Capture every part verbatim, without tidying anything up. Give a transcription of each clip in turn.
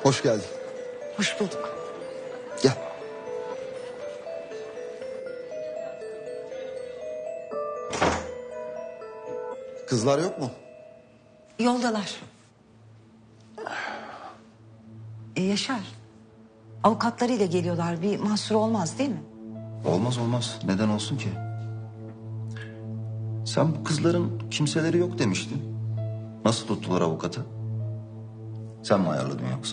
Hoş geldin. Hoş bulduk. Gel. Kızlar yok mu? Yoldalar. E Yaşar, avukatlarıyla geliyorlar. Bir mahsur olmaz değil mi? Olmaz olmaz. Neden olsun ki? Sen bu kızların kimseleri yok demiştin. Nasıl tuttular avukatı? Sen mi ayarladın yoksa?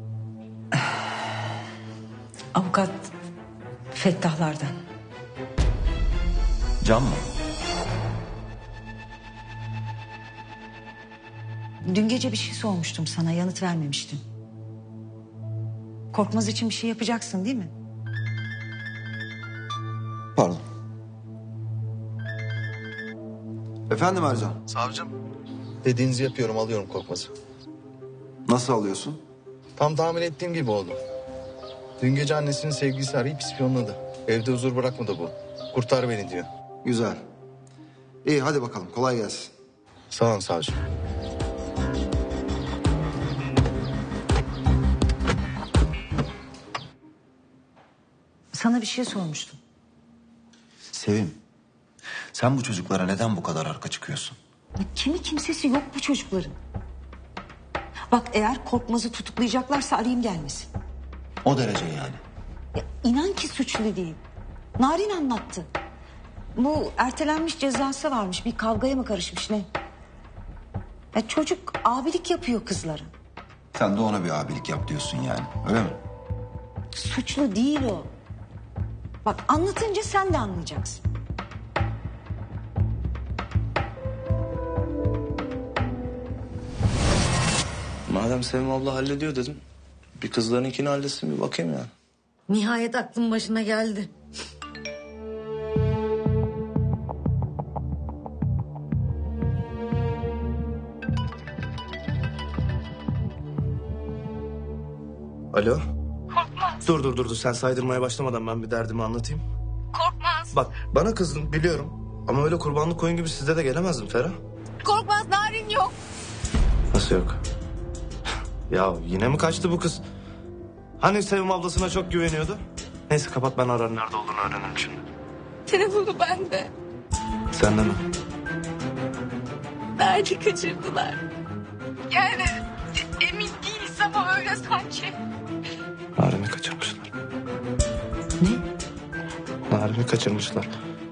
Avukat Fettahlardan. Can mı? Dün gece bir şey sormuştum sana, yanıt vermemiştin. Korkmaz için bir şey yapacaksın değil mi? Pardon. Efendim Ercan. Savcım. Dediğinizi yapıyorum, alıyorum Korkmaz'ı. Nasıl alıyorsun? Tam tahmin ettiğim gibi oldu. Dün gece annesinin sevgilisi arayıp ispiyonladı. Evde huzur bırakmadı bu. Kurtar beni diyor. Güzel. İyi hadi bakalım, kolay gelsin. Sağ olun savcım. Sana bir şey sormuştum. Sevim, sen bu çocuklara neden bu kadar arka çıkıyorsun? Ya kimi kimsesi yok bu çocukların. Bak eğer Korkmaz'ı tutuklayacaklarsa arayayım gelmesin. O derece yani. Ya inan ki suçlu değil. Narin anlattı. Bu ertelenmiş cezası varmış. Bir kavgaya mı karışmış ne? Ya çocuk abilik yapıyor kızlara. Sen de ona bir abilik yap diyorsun yani, öyle mi? Suçlu değil o. Bak anlatınca sen de anlayacaksın. Madem Sevim abla hallediyor dedim. Bir kızlarınkini halletsin bir bakayım yani. Nihayet aklım başına geldi. Alo. Korkmaz. Dur dur dur dur sen saydırmaya başlamadan ben bir derdimi anlatayım. Korkmaz. Bak bana kızdın biliyorum. Ama öyle kurbanlık koyun gibi sizde de gelemezdim Ferah. Korkmaz, Narin yok. Nasıl yok? Ya yine mi kaçtı bu kız? Hani Sevim ablasına çok güveniyordu? Neyse kapat ben ararım, nerede olduğunu öğrenirim şimdi. Telefonu bende. Sen de mi? Nerede kaçırdılar? Yani emin değiliz ama öyle sanki. Narin'i kaçırmışlar. Ne? Narin'i kaçırmışlar.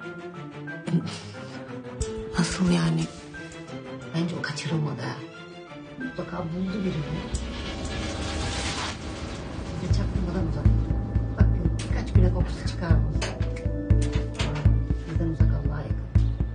Nasıl yani? Bence o kaçırılmadı ha. Mutlaka buldu birini. Bir de çaktırmadan uzak. Bak birkaç güne kokusu çıkar mı? Bizden uzak Allah'a yakın.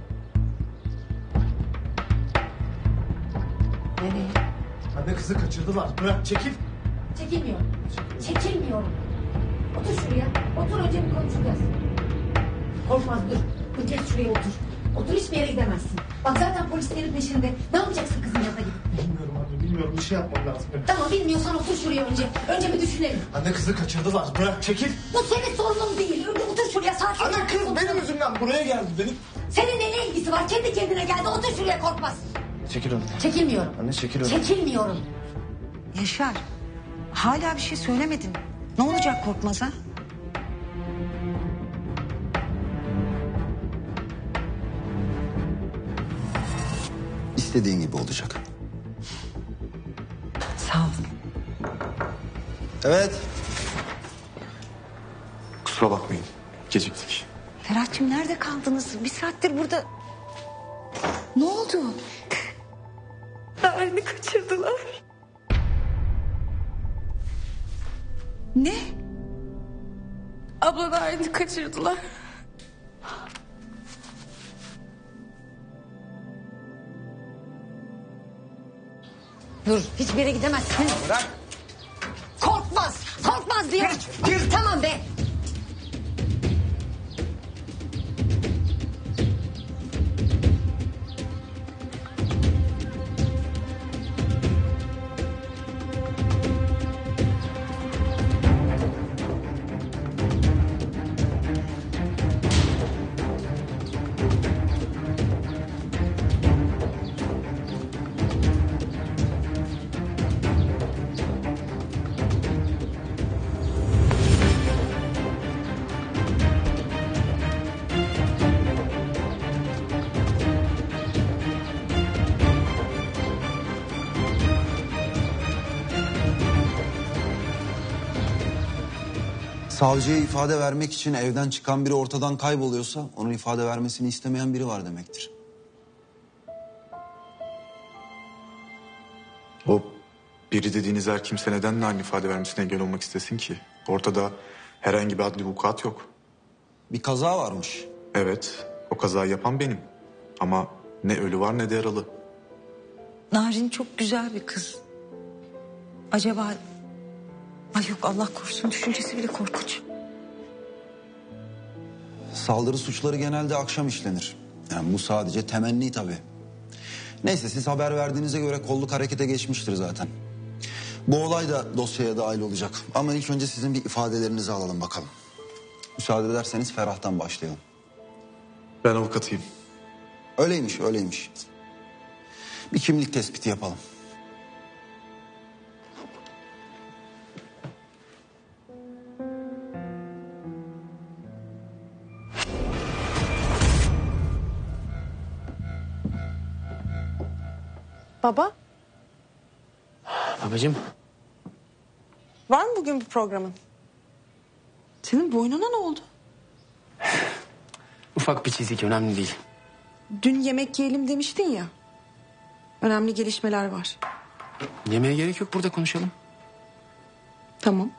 Nereye? Anne kızı kaçırdılar. Bırak çekil. Çekilmiyorum. Çekilmiyorum. Otur şuraya. Otur önce bir konuşacağız. Korkmaz dur. Önce şuraya otur. Otur hiçbir yere gidemezsin. Bak zaten polislerin peşinde. Ne yapacaksın kızın yanına gidip? Bilmiyorum anne bilmiyorum, bir şey yapmam lazım. Tamam bilmiyorsan otur şuraya önce. Önce bir düşünelim. Anne kızı kaçırdılar. Bırak çekil. Bu senin sorunun değil. Önce otur şuraya sakin. Anne kız benim yüzümden buraya geldi. Benim... Seninle ne ilgisi var? Kendi kendine geldi. Otur şuraya Korkmaz. Çekil onu. Çekilmiyorum. Anne çekil onu. Çekilmiyorum. Yaşar, hala bir şey söylemedin. Ne olacak Korkmaz'a? İstediğin gibi olacak. Sağ ol. Evet. Kusura bakmayın. Geciktik. Ferhat'cığım nerede kaldınız? Bir saattir burada. Ne oldu? Narin'i kaçırdılar. Ne? Abla Narin'i kaçırdılar. Dur hiçbir yere gidemezsin. Bırak. Korkmaz. Korkmaz diyor. Gir. Tamam be. Savcıya ifade vermek için evden çıkan biri ortadan kayboluyorsa onun ifade vermesini istemeyen biri var demektir. O biri dediğiniz her kimse neden Narin ifade vermesine engel olmak istesin ki? Ortada herhangi bir adli vukuat yok. Bir kaza varmış. Evet, o kazayı yapan benim. Ama ne ölü var ne de yaralı. Narin çok güzel bir kız. Acaba... Ay yok, Allah korusun, düşüncesi bile korkunç. Saldırı suçları genelde akşam işlenir. Yani bu sadece temenni tabii. Neyse, siz haber verdiğinize göre kolluk harekete geçmiştir zaten. Bu olay da dosyaya dahil olacak. Ama ilk önce sizin bir ifadelerinizi alalım bakalım. Müsaade ederseniz Ferah'tan başlayalım. Ben avukatıyım. Öyleymiş, öyleymiş. Bir kimlik tespiti yapalım. Baba, Babacığım, var mı bugün bir programın? Senin boynuna ne oldu? ufak bir çizik, önemli değil. Dün yemek yiyelim demiştin ya. Önemli gelişmeler var. Yemeğe gerek yok, burada konuşalım. Tamam.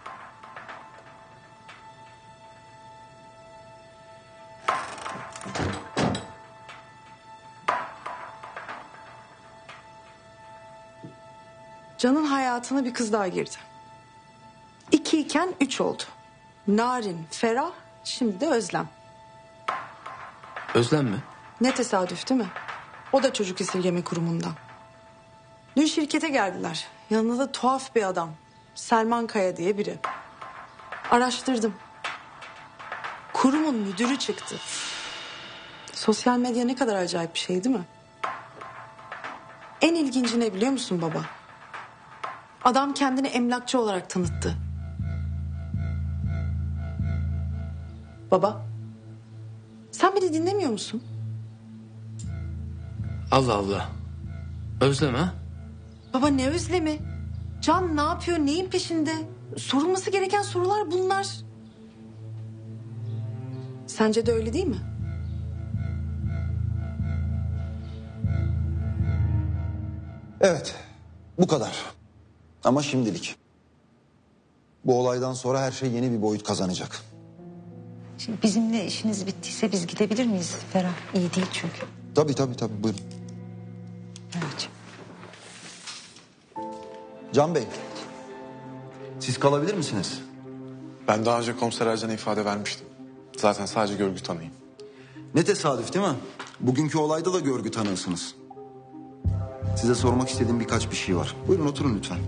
Can'ın hayatına bir kız daha girdi. İki iken üç oldu. Narin, Ferah, şimdi de Özlem. Özlem mi? Ne tesadüf değil mi? O da çocuk esirgeme kurumundan. Dün şirkete geldiler. Yanında da tuhaf bir adam. Selman Kaya diye biri. Araştırdım. Kurumun müdürü çıktı. Sosyal medya ne kadar acayip bir şey değil mi? En ilginci ne biliyor musun baba? Adam kendini emlakçı olarak tanıttı. Baba, sen beni dinlemiyor musun? Allah Allah. Özlem ha? Baba, ne özlemi? Can ne yapıyor, neyin peşinde? Sorulması gereken sorular bunlar. Sence de öyle değil mi? Evet, bu kadar. Ama şimdilik. Bu olaydan sonra her şey yeni bir boyut kazanacak. Şimdi bizimle işiniz bittiyse biz gidebilir miyiz Ferah? İyi değil çünkü. Tabii tabii tabii, buyurun. Evet. Can Bey, siz kalabilir misiniz? Ben daha önce komiser Ercan'a ifade vermiştim. Zaten sadece görgü tanıyım. Ne tesadüf değil mi? Bugünkü olayda da görgü tanığısınız. Size sormak istediğim birkaç bir şey var. Buyurun oturun lütfen.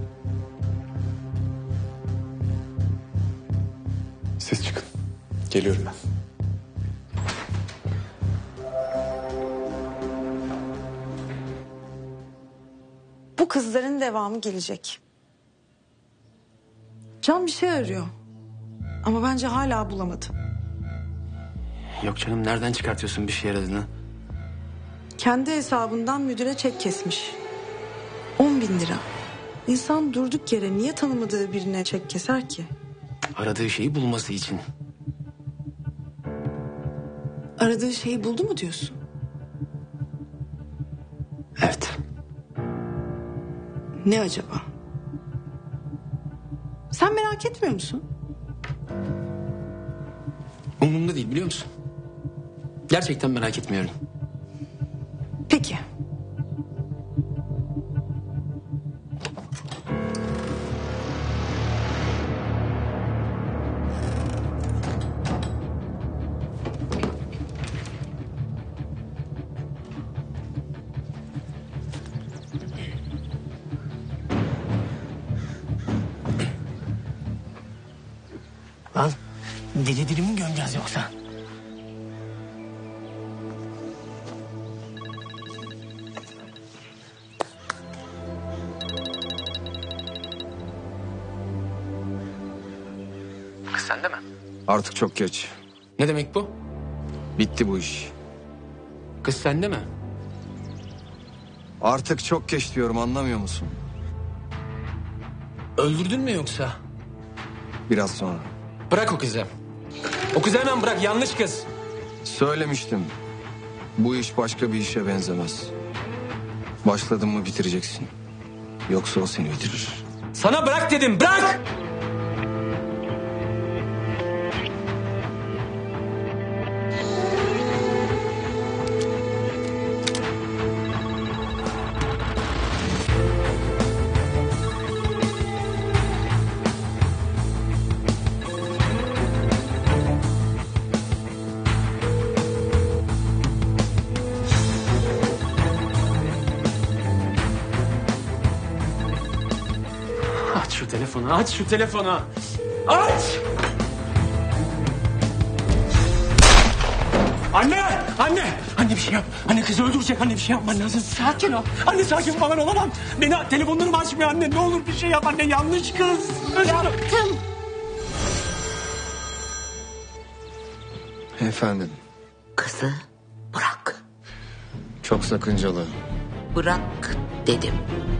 Siz çıkın. Geliyorum ben. Bu kızların devamı gelecek. Can bir şey arıyor. Ama bence hala bulamadı. Yok canım, nereden çıkartıyorsun bir şey aradığını? Kendi hesabından müdüre çek kesmiş. On bin lira. İnsan durduk yere niye tanımadığı birine çek keser ki? Aradığı şeyi bulması için. Aradığı şeyi buldu mu diyorsun? Evet. Ne acaba? Sen merak etmiyor musun? Umurumda değil, biliyor musun? Gerçekten merak etmiyorum. Peki. Lan deli dili mi gömeceğiz yoksa? Kız sende mi? Artık çok geç. Ne demek bu? Bitti bu iş. Kız sende mi? Artık çok geç diyorum, anlamıyor musun? Öldürdün mü yoksa? Biraz sonra. Bırak o kızı. O kızı hemen bırak, yanlış kız. Söylemiştim. Bu iş başka bir işe benzemez. Başladın mı bitireceksin. Yoksa o seni bitirir. Sana bırak dedim, bırak! Aç şu telefonu, aç şu telefonu. Aç! Anne! Anne! Anne bir şey yap. Anne kızı öldürecek. Anne bir şey yapman lazım. Sakin ol. Anne sakin falan olamam. Beni telefonlarımı açmıyor anne. Ne olur bir şey yap anne. Yanlış kız. Yaptım. Efendim, Kızı bırak. çok sakıncalı. Bırak dedim.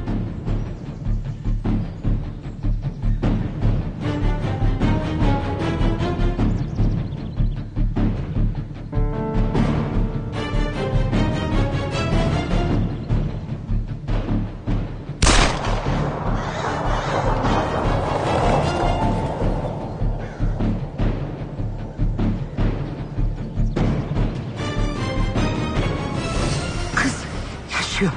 Kız yaşıyor.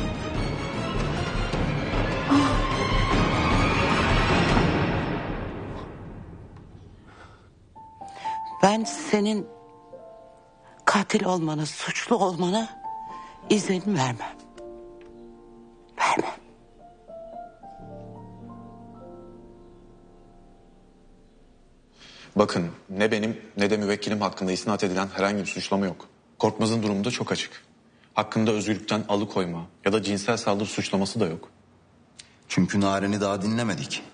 Ben senin katil olmana, suçlu olmana izin vermem. Vermem. Bakın ne benim ne de müvekkilim hakkında isnat edilen herhangi bir suçlama yok. Korkmaz'ın durumu da çok açık. Hakkında özgürlükten alıkoyma ya da cinsel saldırı suçlaması da yok. Çünkü Narin'i daha dinlemedik.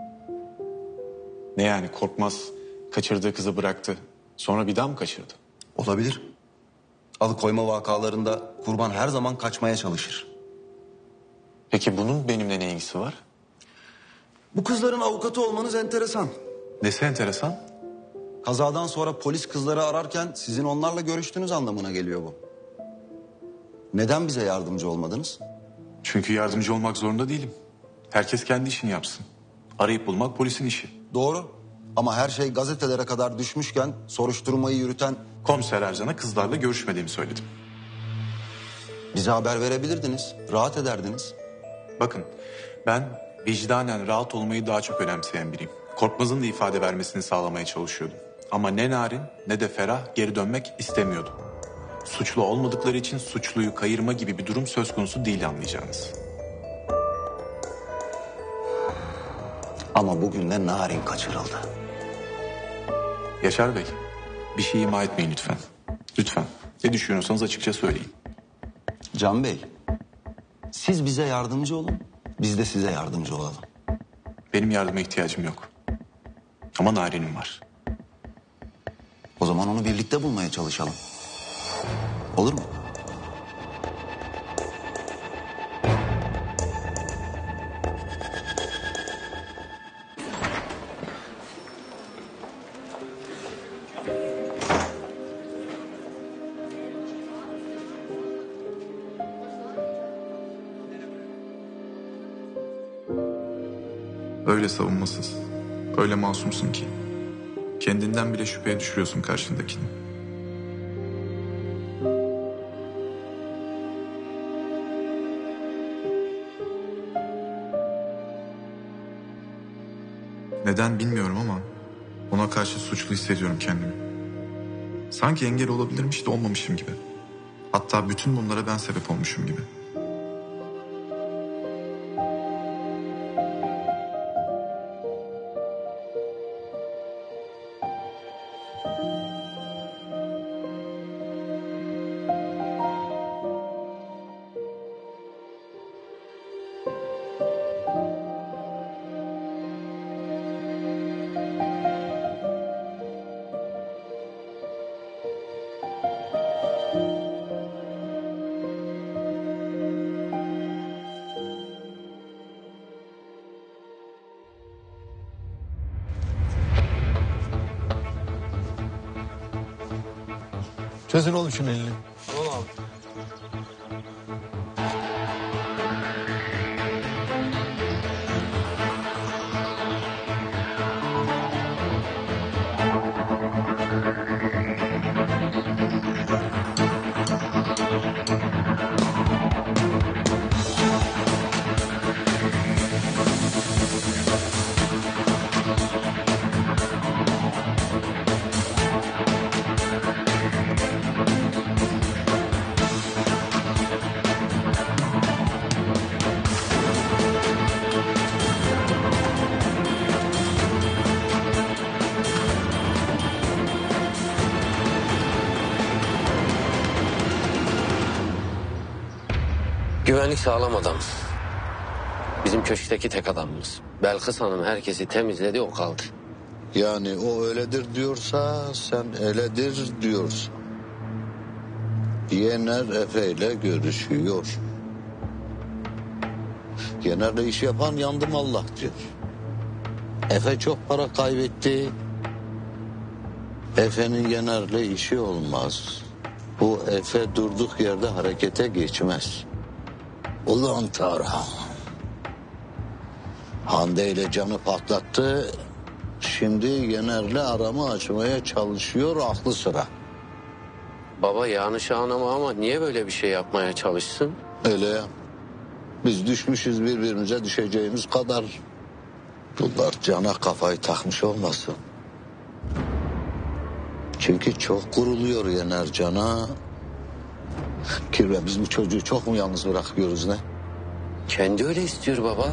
Ne yani Korkmaz kaçırdığı kızı bıraktı. Sonra bir daha mı kaçırdı? Olabilir. Alıkoyma vakalarında kurban her zaman kaçmaya çalışır. Peki bunun benimle ne ilgisi var? Bu kızların avukatı olmanız enteresan. Nesi enteresan? Kazadan sonra polis kızları ararken sizin onlarla görüştüğünüz anlamına geliyor bu. Neden bize yardımcı olmadınız? Çünkü yardımcı olmak zorunda değilim. Herkes kendi işini yapsın. Arayıp bulmak polisin işi. Doğru. Ama her şey gazetelere kadar düşmüşken soruşturmayı yürüten... Komiser Ercan'a kızlarla görüşmediğimi söyledim. Bize haber verebilirdiniz. Rahat ederdiniz. Bakın ben vicdanen rahat olmayı daha çok önemseyen biriyim. Korkmaz'ın da ifade vermesini sağlamaya çalışıyordum. Ama ne Narin ne de Ferah geri dönmek istemiyordu. Suçlu olmadıkları için suçluyu kayırma gibi bir durum söz konusu değil anlayacağınız. Ama bugün de Narin kaçırıldı. Yaşar Bey, bir şey ima etmeyin lütfen. Lütfen. Ne düşünüyorsanız açıkça söyleyin. Can Bey, siz bize yardımcı olun, biz de size yardımcı olalım. Benim yardıma ihtiyacım yok. Ama Narin'im var. O zaman onu birlikte bulmaya çalışalım. Olur mu? Öyle savunmasız, öyle masumsun ki. Kendinden bile şüpheye düşürüyorsun karşındakini. Neden bilmiyorum ama ona karşı suçlu hissediyorum kendimi. Sanki engel olabilirmiş de olmamışım gibi. Hatta bütün bunlara ben sebep olmuşum gibi. Çözün oğlum şunun elini. Tamam abi. Güvenlik sağlam adam. Bizim köşkteki tek adamımız. Belkıs Hanım herkesi temizledi, o kaldı. Yani o öyledir diyorsa sen öyledir diyorsun. Yener Efe ile görüşüyor. Yener'le iş yapan yandım Allah diyor. Efe çok para kaybetti. Efe'nin Yener'le işi olmaz. Bu Efe durduk yerde harekete geçmez. Ulan Tarhan. Hande ile canı patlattı. Şimdi Yener'le aramı açmaya çalışıyor aklı sıra. Baba yanlış anlama ama niye böyle bir şey yapmaya çalışsın? Öyle ya. Biz düşmüşüz birbirimize, düşeceğimiz kadar. Bunlar cana kafayı takmış olmasın. Çünkü çok kuruluyor Yener cana. Kirve, biz bu çocuğu çok mu yalnız bırakıyoruz ne? Kendi öyle istiyor baba.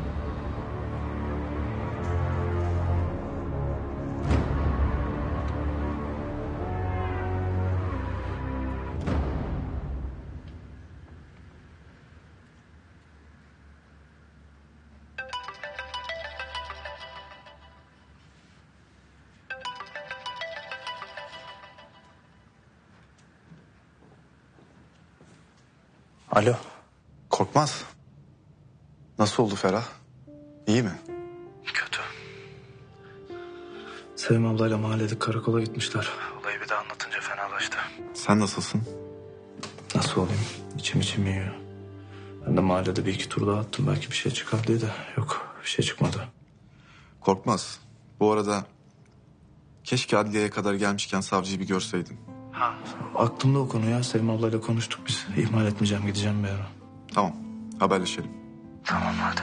Alo. Korkmaz. Nasıl oldu Ferah? İyi mi? Kötü. Sevim ablayla mahallede karakola gitmişler. Olayı bir de anlatınca fenalaştı. Sen nasılsın? Nasıl olayım? İçim içim yiyor. Ben de mahallede bir iki tur daha attım. Belki bir şey çıkar diye de yok, bir şey çıkmadı. Korkmaz. Bu arada keşke adliyeye kadar gelmişken savcıyı bir görseydin. Ha. Aklımda o konu ya. Sevim ablayla konuştuk biz. İhmal etmeyeceğim, gideceğim bir ara. Tamam, haberleşelim. Tamam hadi.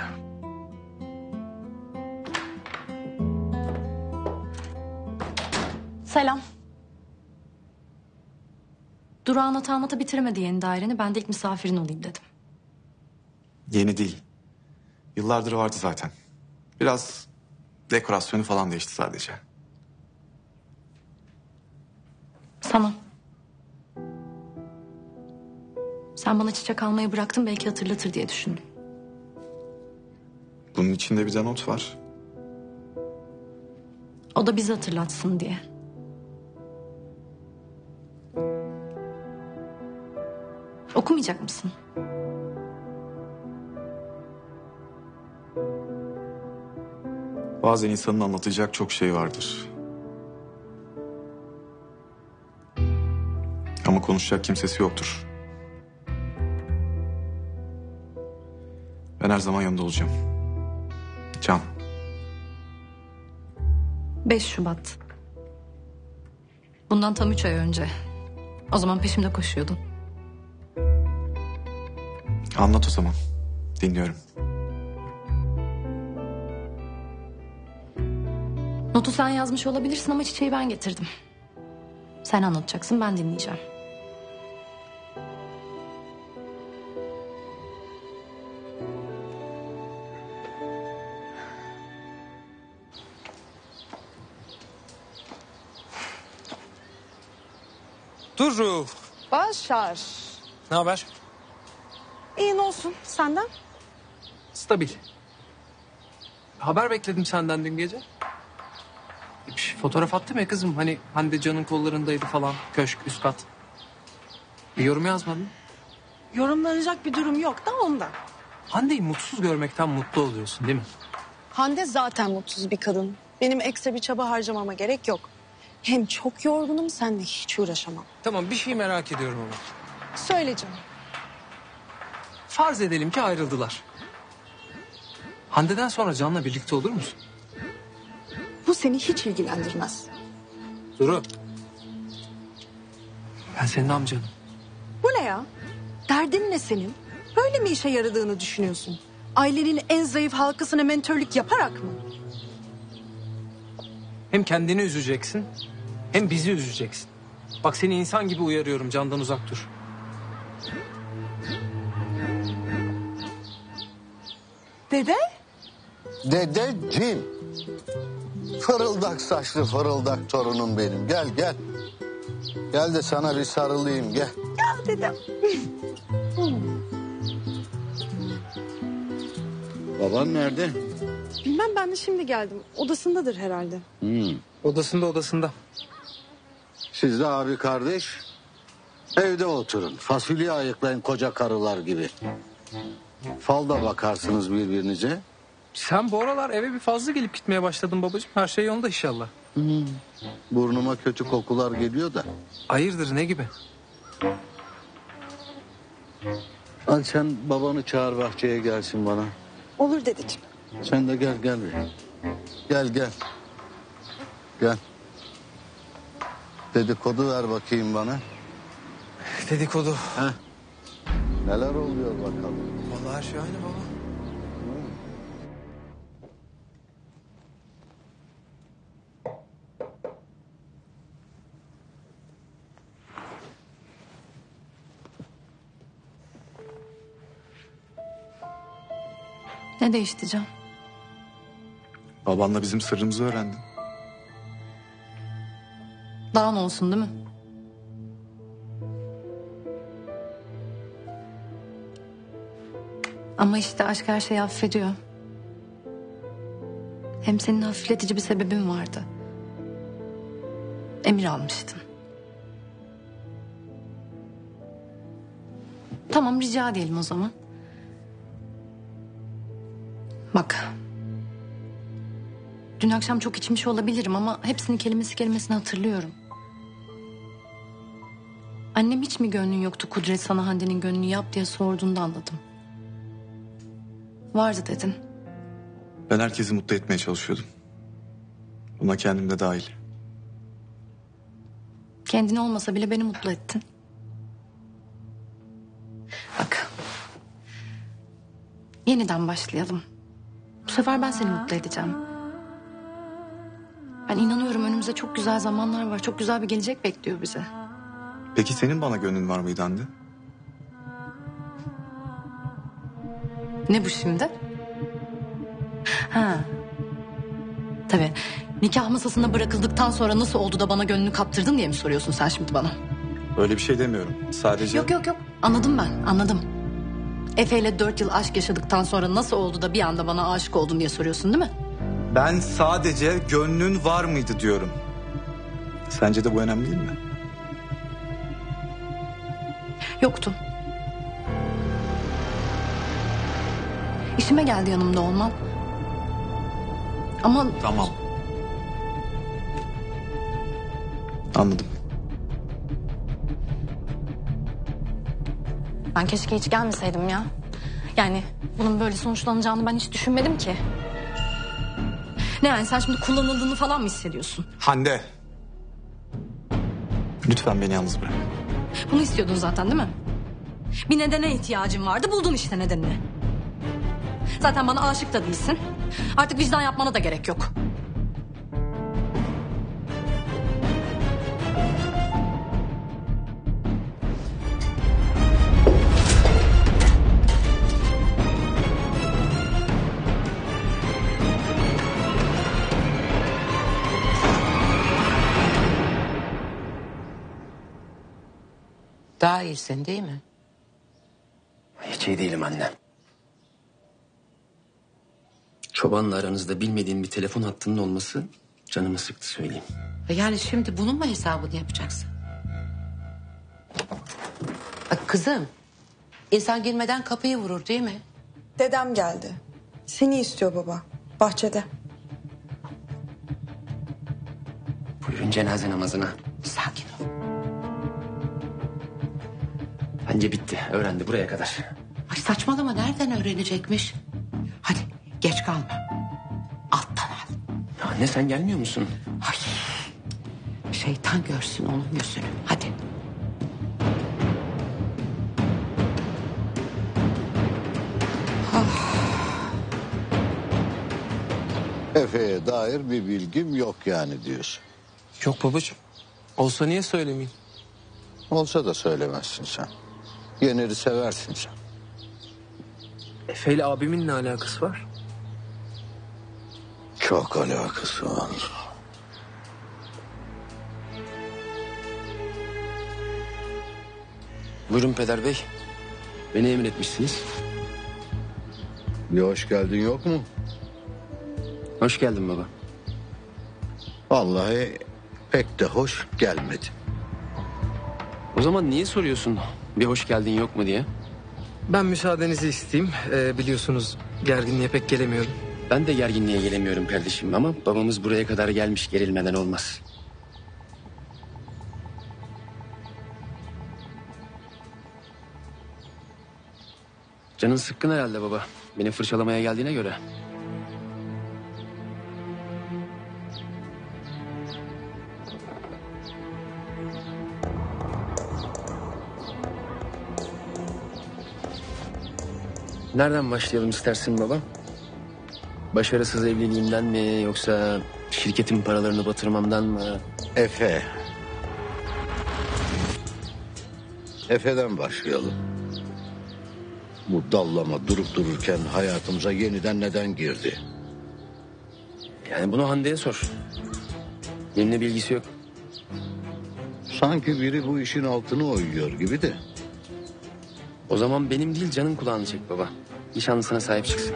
Selam. Duru anlata anlata bitiremedi yeni daireni. Ben de ilk misafirin olayım dedim. Yeni değil. Yıllardır vardı zaten. Biraz dekorasyonu falan değişti sadece. Sana. Sen bana çiçek almayı bıraktın, belki hatırlatır diye düşündüm. Bunun içinde bir de not var. O da bizi hatırlatsın diye. Okumayacak mısın? Bazen insanın anlatacak çok şey vardır. Ama konuşacak kimsesi yoktur. Ben her zaman yanında olacağım. Can. beş Şubat. Bundan tam üç ay önce. O zaman peşimde koşuyordun. Anlat o zaman. Dinliyorum. Notu sen yazmış olabilirsin ama çiçeği ben getirdim. Sen anlatacaksın, ben dinleyeceğim. Duru. Başar. Ne haber? İyi ne olsun senden? Stabil. Haber bekledim senden dün gece. Bir fotoğraf attım ya kızım. Hani Hande Can'ın kollarındaydı falan. Köşk, üst kat. Bir yorum yazmadın. Yorumlanacak bir durum yok da ondan. Hande'yi mutsuz görmekten mutlu oluyorsun değil mi? Hande zaten mutsuz bir kadın. Benim ekstra bir çaba harcamama gerek yok. Hem çok yorgunum, seninle hiç uğraşamam. Tamam, bir şey merak ediyorum ama. Söyle canım. Farz edelim ki ayrıldılar. Hande'den sonra Can'la birlikte olur musun? Bu seni hiç ilgilendirmez. Duru. Ben senin amcanım. Bu ne ya? Derdin ne senin? Böyle mi işe yaradığını düşünüyorsun? Ailenin en zayıf halkasına mentörlük yaparak mı? Hem kendini üzeceksin, hem bizi üzeceksin. Bak seni insan gibi uyarıyorum, Can'dan uzak dur. Dede? Dedeciğim. Fırıldak saçlı fırıldak torunum benim. Gel gel. Gel de sana bir sarılayım gel. Gel dedem. Baban nerede? Bilmem, ben de şimdi geldim. Odasındadır herhalde. Hmm. Odasında odasında. Siz de abi kardeş evde oturun. Fasulye ayıklayın koca karılar gibi. Falda bakarsınız birbirinize. Sen bu aralar eve bir fazla gelip gitmeye başladın babacığım. Her şey yolunda inşallah. Hmm. Burnuma kötü kokular geliyor da. Hayırdır, ne gibi? Hadi sen babanı çağır bahçeye gelsin bana. Olur dedeciğim. Sen de gel gel. Gel gel. Gel. Dedikodu ver bakayım bana. Dedikodu. Heh. Neler oluyor bakalım. Vallahi her şey aynı baba. Ne değişti Can? Babanla bizim sırrımızı öğrendin. Daha ne olsun değil mi? Ama işte aşk her şeyi affediyor. Hem senin hafifletici bir sebebin vardı. Emir almıştın. Tamam, rica edelim o zaman. Bak. Dün akşam çok içmiş olabilirim ama hepsini kelimesi kelimesine hatırlıyorum. Annem hiç mi gönlün yoktu Kudret sana Hande'nin gönlünü yap diye sorduğunda anladım. Vardı dedin. Ben herkesi mutlu etmeye çalışıyordum. Buna kendim de dahil. Kendini olmasa bile beni mutlu ettin. Bak. Yeniden başlayalım. Bu sefer ben seni mutlu edeceğim. Ben inanıyorum önümüzde çok güzel zamanlar var. Çok güzel bir gelecek bekliyor bizi. Peki senin bana gönlün var mıydı Hande? Ne bu şimdi? Ha. Tabii. Nikah masasında bırakıldıktan sonra nasıl oldu da bana gönlünü kaptırdın diye mi soruyorsun sen şimdi bana? Öyle bir şey demiyorum. Sadece... Yok yok yok. Anladım ben. Anladım. Efe ile dört yıl aşk yaşadıktan sonra nasıl oldu da bir anda bana aşık oldun diye soruyorsun değil mi? Ben sadece gönlün var mıydı diyorum. Sence de bu önemli değil mi? Yoktu. İşime geldi yanımda olman. Ama... Tamam. Anladım. Ben keşke hiç gelmeseydim ya. Yani bunun böyle sonuçlanacağını ben hiç düşünmedim ki. Ne yani, sen şimdi kullanıldığını falan mı hissediyorsun? Hande. Lütfen beni yalnız bırak. Bunu istiyordun zaten değil mi? Bir nedene ihtiyacın vardı, buldun işte nedenini. Zaten bana aşık da değilsin. Artık vicdan yapmana da gerek yok. Daha iyisin değil mi? Hiç iyi değilim anne. Çobanla aranızda bilmediğim bir telefon hattının olması canımı sıktı söyleyeyim. Yani şimdi bunun mu hesabını yapacaksın? Bak kızım, insan girmeden kapıyı vurur değil mi? Dedem geldi. Seni istiyor baba. Bahçede. Buyurun cenaze namazına. Sakin ol. Bence bitti. Öğrendi buraya kadar. Ay saçmalama, nereden öğrenecekmiş? Hadi geç kalma. Alttan al. Ya anne sen gelmiyor musun? Ay, şeytan görsün onun yüzünü. Hadi. Efe'ye dair bir bilgim yok yani diyorsun. Yok babacığım. Olsa niye söylemeyeyim? Olsa da söylemezsin sen. Yener'i seversin sen. Efe ile abimin ne alakası var? Çok alakası var. Buyurun Peder Bey. Beni emretmişsiniz. Bir hoş geldin yok mu? Hoş geldin baba. Vallahi pek de hoş gelmedi. O zaman niye soruyorsun bir hoş geldin yok mu diye? Ben müsaadenizi isteyeyim. Ee, biliyorsunuz gerginliğe pek gelemiyorum. Ben de gerginliğe gelemiyorum kardeşim ama babamız buraya kadar gelmiş, gerilmeden olmaz. Canın sıkkın herhalde baba. Beni fırçalamaya geldiğine göre. Nereden başlayalım istersin baba? Başarısız evliliğimden mi yoksa şirketin paralarını batırmamdan mı? Efe. Efe'den başlayalım. Bu dallama durup dururken hayatımıza yeniden neden girdi? Yani bunu Hande'ye sor. Benimle bilgisi yok. Sanki biri bu işin altını oyuyor gibi de. O zaman benim değil canın kulağını çek baba. Nişanlısına sahip çıksın.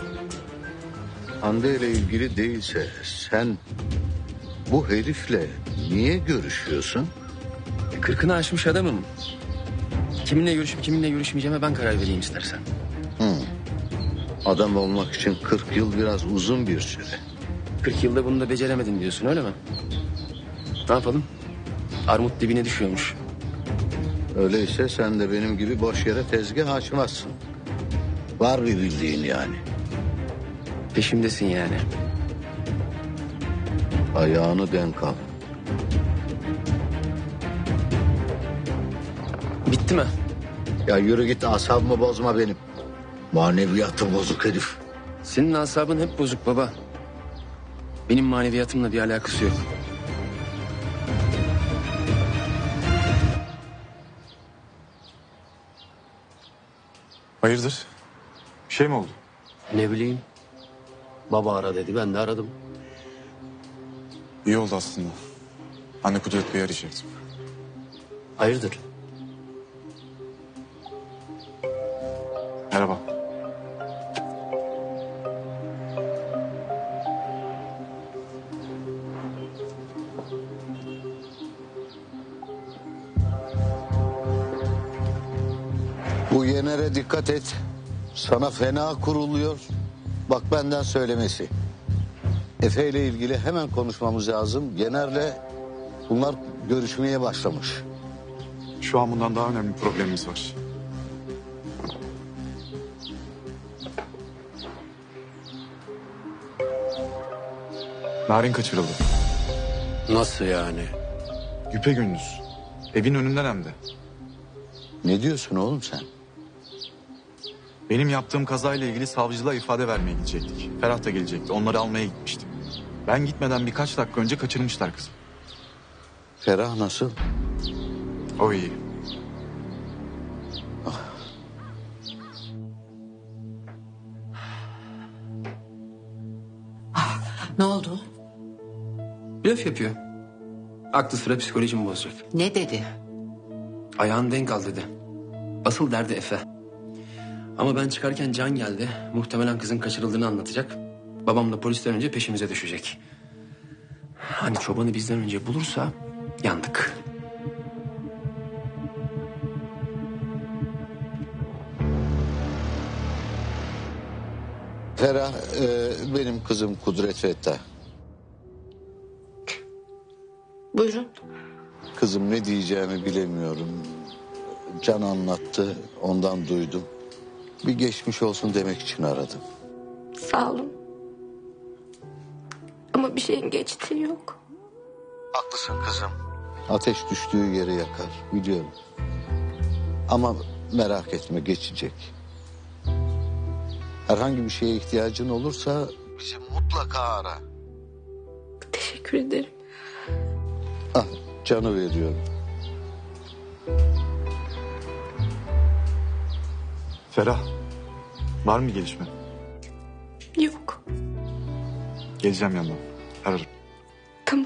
Hande ile ilgili değilse sen bu herifle niye görüşüyorsun? E, kırkını aşmış adamım. Kiminle görüşüp kiminle görüşmeyeceğime ben karar vereyim istersen. Hı. Adam olmak için kırk yıl biraz uzun bir süre. kırk yılda bunu da beceremedin diyorsun öyle mi? Ne yapalım? Armut dibine düşüyormuş. Öyleyse sen de benim gibi boş yere tezgah açmazsın. Var bir bildiğin yani. Peşimdesin yani. Ayağını denk al. Bitti mi? Ya yürü git, asabımı bozma benim. Maneviyatı bozuk herif. Senin asabın hep bozuk baba. Benim maneviyatımla bir alakası yok. Hayırdır? Bir şey mi oldu? Ne bileyim. Baba ara dedi, ben de aradım. İyi oldu aslında. Anne Kudret Bey'i arayacaktım. Hayırdır? Merhaba. Bu Yener'e dikkat et. Sana fena kuruluyor. Bak benden söylemesi. Efe ile ilgili hemen konuşmamız lazım. Yener'le bunlar görüşmeye başlamış. Şu an bundan daha önemli bir problemimiz var. Narin kaçırıldı. Nasıl yani? Güpegündüz. Evin önünden hem de. Ne diyorsun oğlum sen? Benim yaptığım kazayla ilgili savcılığa ifade vermeye gidecektik. Ferhat da gelecekti. Onları almaya gitmiştim. Ben gitmeden birkaç dakika önce kaçırmışlar kızım. Ferah nasıl? O iyi. Ne oldu? Blöf yapıyor. Aklı sıra psikolojimi bozacak. Ne dedi? Ayağını denk al dedi. Asıl derdi Efe. Ama ben çıkarken Can geldi. Muhtemelen kızın kaçırıldığını anlatacak. Babam da polisten önce peşimize düşecek. Hani çobanı bizden önce bulursa yandık. Ferah e, benim kızım Kudret Fettah. Buyurun. Kızım ne diyeceğimi bilemiyorum. Can anlattı, ondan duydum. Bir geçmiş olsun demek için aradım. Sağ olun. Ama bir şeyin geçtiği yok. Haklısın kızım. Ateş düştüğü yeri yakar, biliyorum. Ama merak etme, geçecek. Herhangi bir şeye ihtiyacın olursa bizi mutlaka ara. Teşekkür ederim. Ah, Can'ı veriyorum. Ferah, var mı gelişme? Yok. Geleceğim yanına. Ararım. Tamam.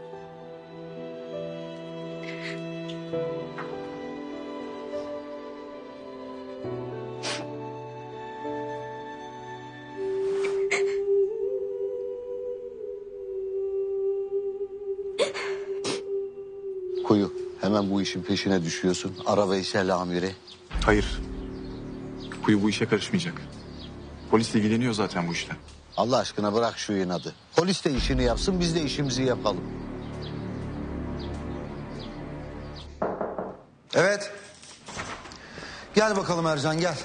Kuyu, hemen bu işin peşine düşüyorsun. Ara Veysel amiri. Hayır. Kuyu bu işe karışmayacak. Polis ilgileniyor zaten bu işle. Allah aşkına bırak şu inadı. Polis de işini yapsın, biz de işimizi yapalım. Evet. Gel bakalım Ercan, gel.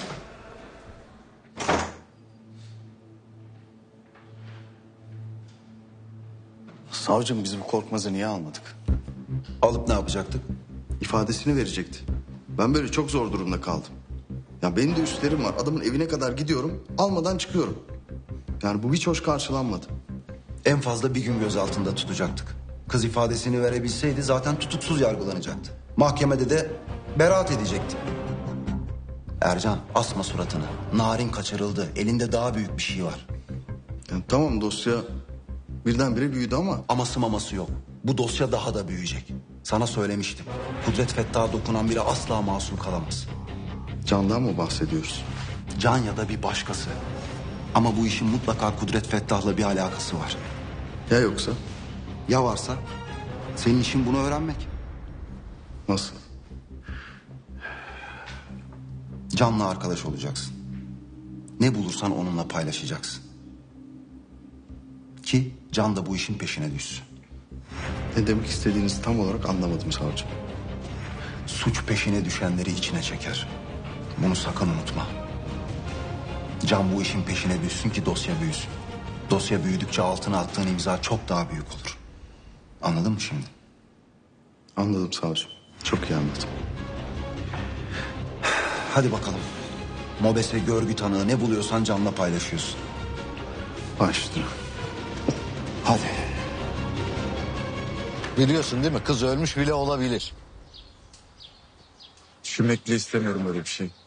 Savcım biz bu Korkmaz'ı niye almadık? Alıp ne yapacaktık? İfadesini verecekti. Ben böyle çok zor durumda kaldım. Ya benim de üstlerim var. Adamın evine kadar gidiyorum, almadan çıkıyorum. Yani bu hiç hoş karşılanmadı. En fazla bir gün gözaltında tutacaktık. Kız ifadesini verebilseydi zaten tutuksuz yargılanacaktı. Mahkemede de beraat edecekti. Ercan, asma suratını. Narin kaçırıldı. Elinde daha büyük bir şey var. Yani tamam, dosya birdenbire büyüdü ama... Aması maması yok. Bu dosya daha da büyüyecek. Sana söylemiştim. Kudret Fettah'a dokunan biri asla masum kalamaz. Can'dan mı bahsediyoruz? Can ya da bir başkası. Ama bu işin mutlaka Kudret Fettah'la bir alakası var. Ya yoksa? Ya varsa? Senin işin bunu öğrenmek. Nasıl? Can'la arkadaş olacaksın. Ne bulursan onunla paylaşacaksın. Ki Can da bu işin peşine düşsün. Ne demek istediğinizi tam olarak anlamadım savcım. Suç peşine düşenleri içine çeker. Bunu sakın unutma. Can bu işin peşine düşsün ki dosya büyüsün. Dosya büyüdükçe altına attığın imza çok daha büyük olur. Anladın mı şimdi? Anladım savcım. Çok iyi anladım. Hadi bakalım. Mobese, görgü tanığı ne buluyorsan Can'la paylaşıyorsun. Başüstüne. Hadi. Biliyorsun değil mi? Kız ölmüş bile olabilir. Düşünmek bile istemiyorum böyle bir şey.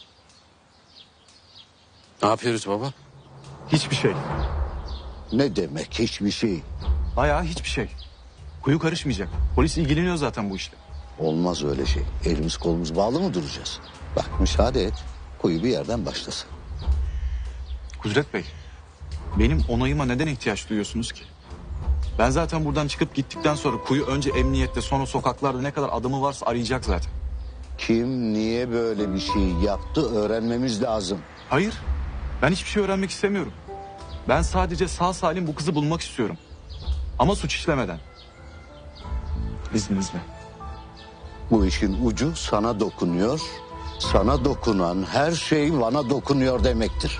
Ne yapıyoruz baba? Hiçbir şey. Ne demek hiçbir şey? Bayağı hiçbir şey. Kuyu karışmayacak. Polis ilgileniyor zaten bu işle. Olmaz öyle şey. Elimiz kolumuz bağlı mı duracağız? Bak müsaade et. Kuyu bir yerden başlasın. Kudret Bey, benim onayıma neden ihtiyaç duyuyorsunuz ki? Ben zaten buradan çıkıp gittikten sonra Kuyu önce emniyette, sonra sokaklarda ne kadar adımı varsa arayacak zaten. Kim niye böyle bir şey yaptı öğrenmemiz lazım. Hayır, ben hiçbir şey öğrenmek istemiyorum. Ben sadece sağ salim bu kızı bulmak istiyorum. Ama suç işlemeden. İzninizle. Bu işin ucu sana dokunuyor. Sana dokunan her şey bana dokunuyor demektir.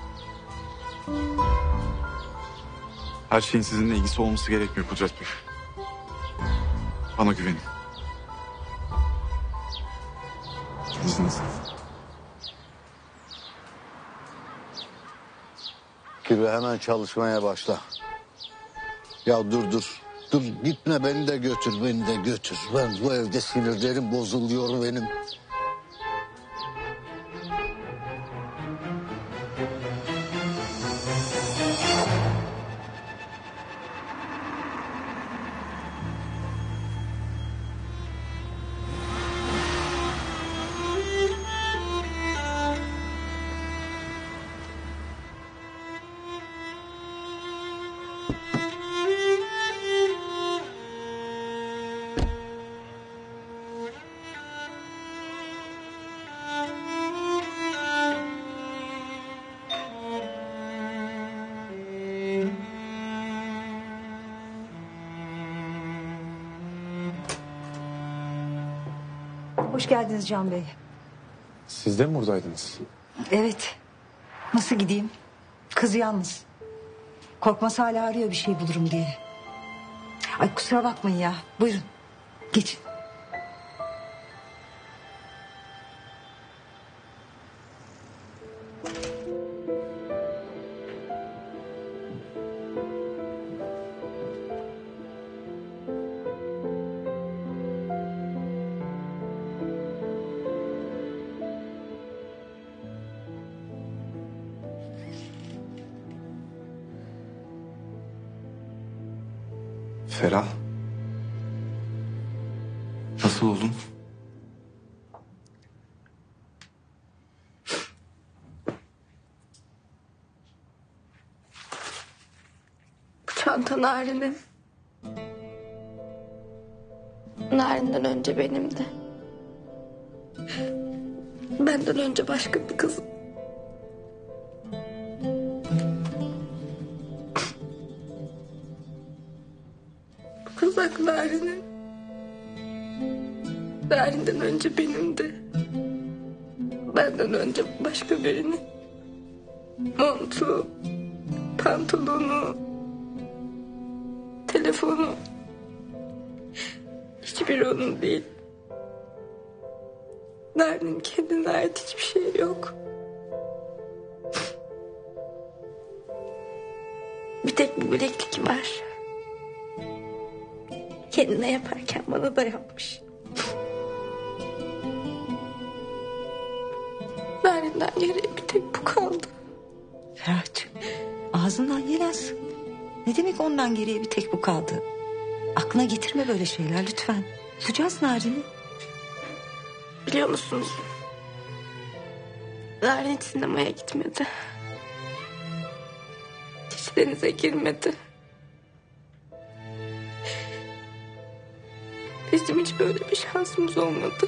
Her şeyin sizinle ilgisi olması gerekmiyor Kudret Bey. Bana güvenin. İzninizle. Gibi hemen çalışmaya başla. Ya dur dur. Dur gitme, beni de götür, beni de götür. Ben bu evde sinirlerim bozuluyor benim. Hoş geldiniz Can Bey. Siz de mi buradaydınız? Evet. Nasıl gideyim? Kız yalnız. Korkmaz hala arıyor bir şey bulurum diye. Ay kusura bakmayın ya. Buyurun. Geçin. Ferah. Nasıl oldun? Bu çanta Narin'in. Narin'den önce benimdi. Benden önce başka bir kız. Bu kızak Narin'in. Narin'den önce benimdi. Benden önce başka birinin. Montu, pantolonu, telefonu. Hiçbiri onun değil. Narin'in kendine ait hiçbir şey yok. Bir tek bu bileklik var. Kendine yaparken bana da yapmış. Narin'den geriye bir tek bu kaldı. Ferhat'cığım ağzından yel alsın. Ne demek ondan geriye bir tek bu kaldı? Aklına getirme böyle şeyler lütfen. Bulacağız Narin'i. Biliyor musunuz? Narin hiç sinemaya gitmedi. Hiç denize girmedi. Bizim hiç böyle bir şansımız olmadı.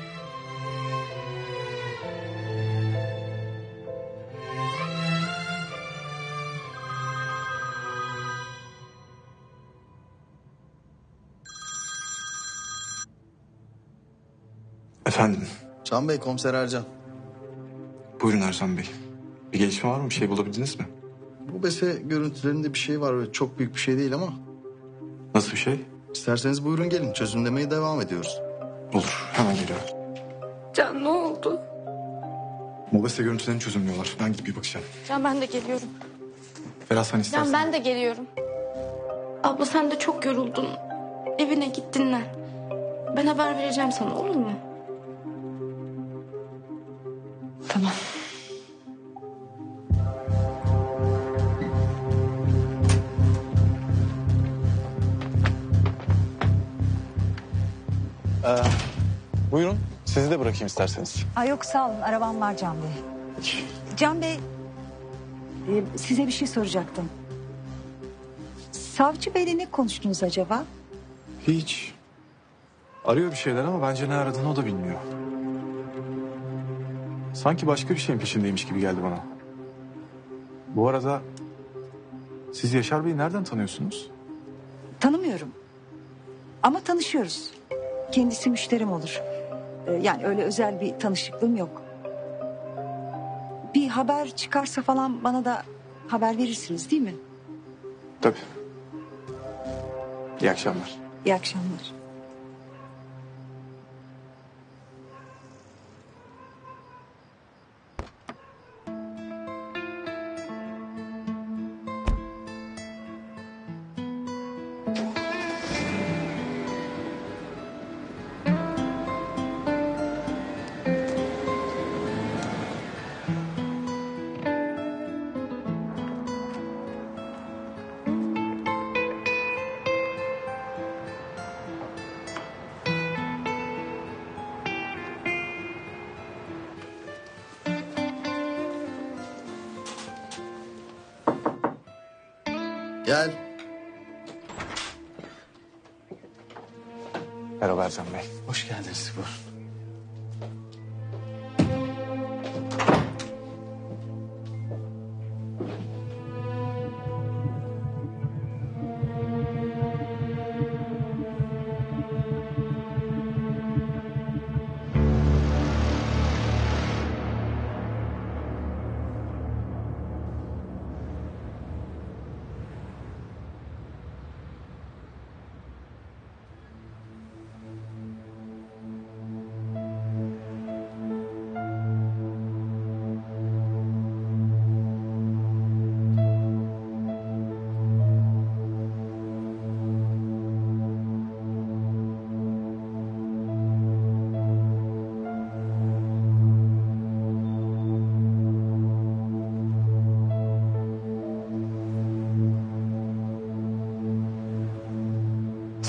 Efendim? Can Bey, Komiser Ercan. Buyurun Ercan Bey. Bir gelişme var mı? Bir şey bulabildiniz mi? Bu bese görüntülerinde bir şey var. Öyle çok büyük bir şey değil ama. Nasıl bir şey? İsterseniz buyurun gelin. Çözümlemeye devam ediyoruz. Olur. Hemen geliyorum. Can ne oldu? Mobese görüntülerini çözümlüyorlar. Ben gidip bir bakacağım. Can ben de geliyorum. Ferah sen istersen. Can ben de geliyorum. Abla sen de çok yoruldun. Evine git dinlen. Ben haber vereceğim sana, olur mu? Tamam. Ee, buyurun. Sizi de bırakayım isterseniz. Ay yok sağ olun arabam var Can Bey. Can Bey e, size bir şey soracaktım. Savcı Bey'le ne konuştunuz acaba? Hiç. Arıyor bir şeyler ama bence ne aradığını o da bilmiyor. Sanki başka bir şeyin peşindeymiş gibi geldi bana. Bu arada siz Yaşar Bey'i nereden tanıyorsunuz? Tanımıyorum. Ama tanışıyoruz. Kendisi müşterim olur. Ee, yani öyle özel bir tanışıklığım yok. Bir haber çıkarsa falan bana da haber verirsiniz değil mi? Tabii. İyi akşamlar. İyi akşamlar. Gel. Merhaba Ercan Bey. Hoş geldiniz. Buyurun.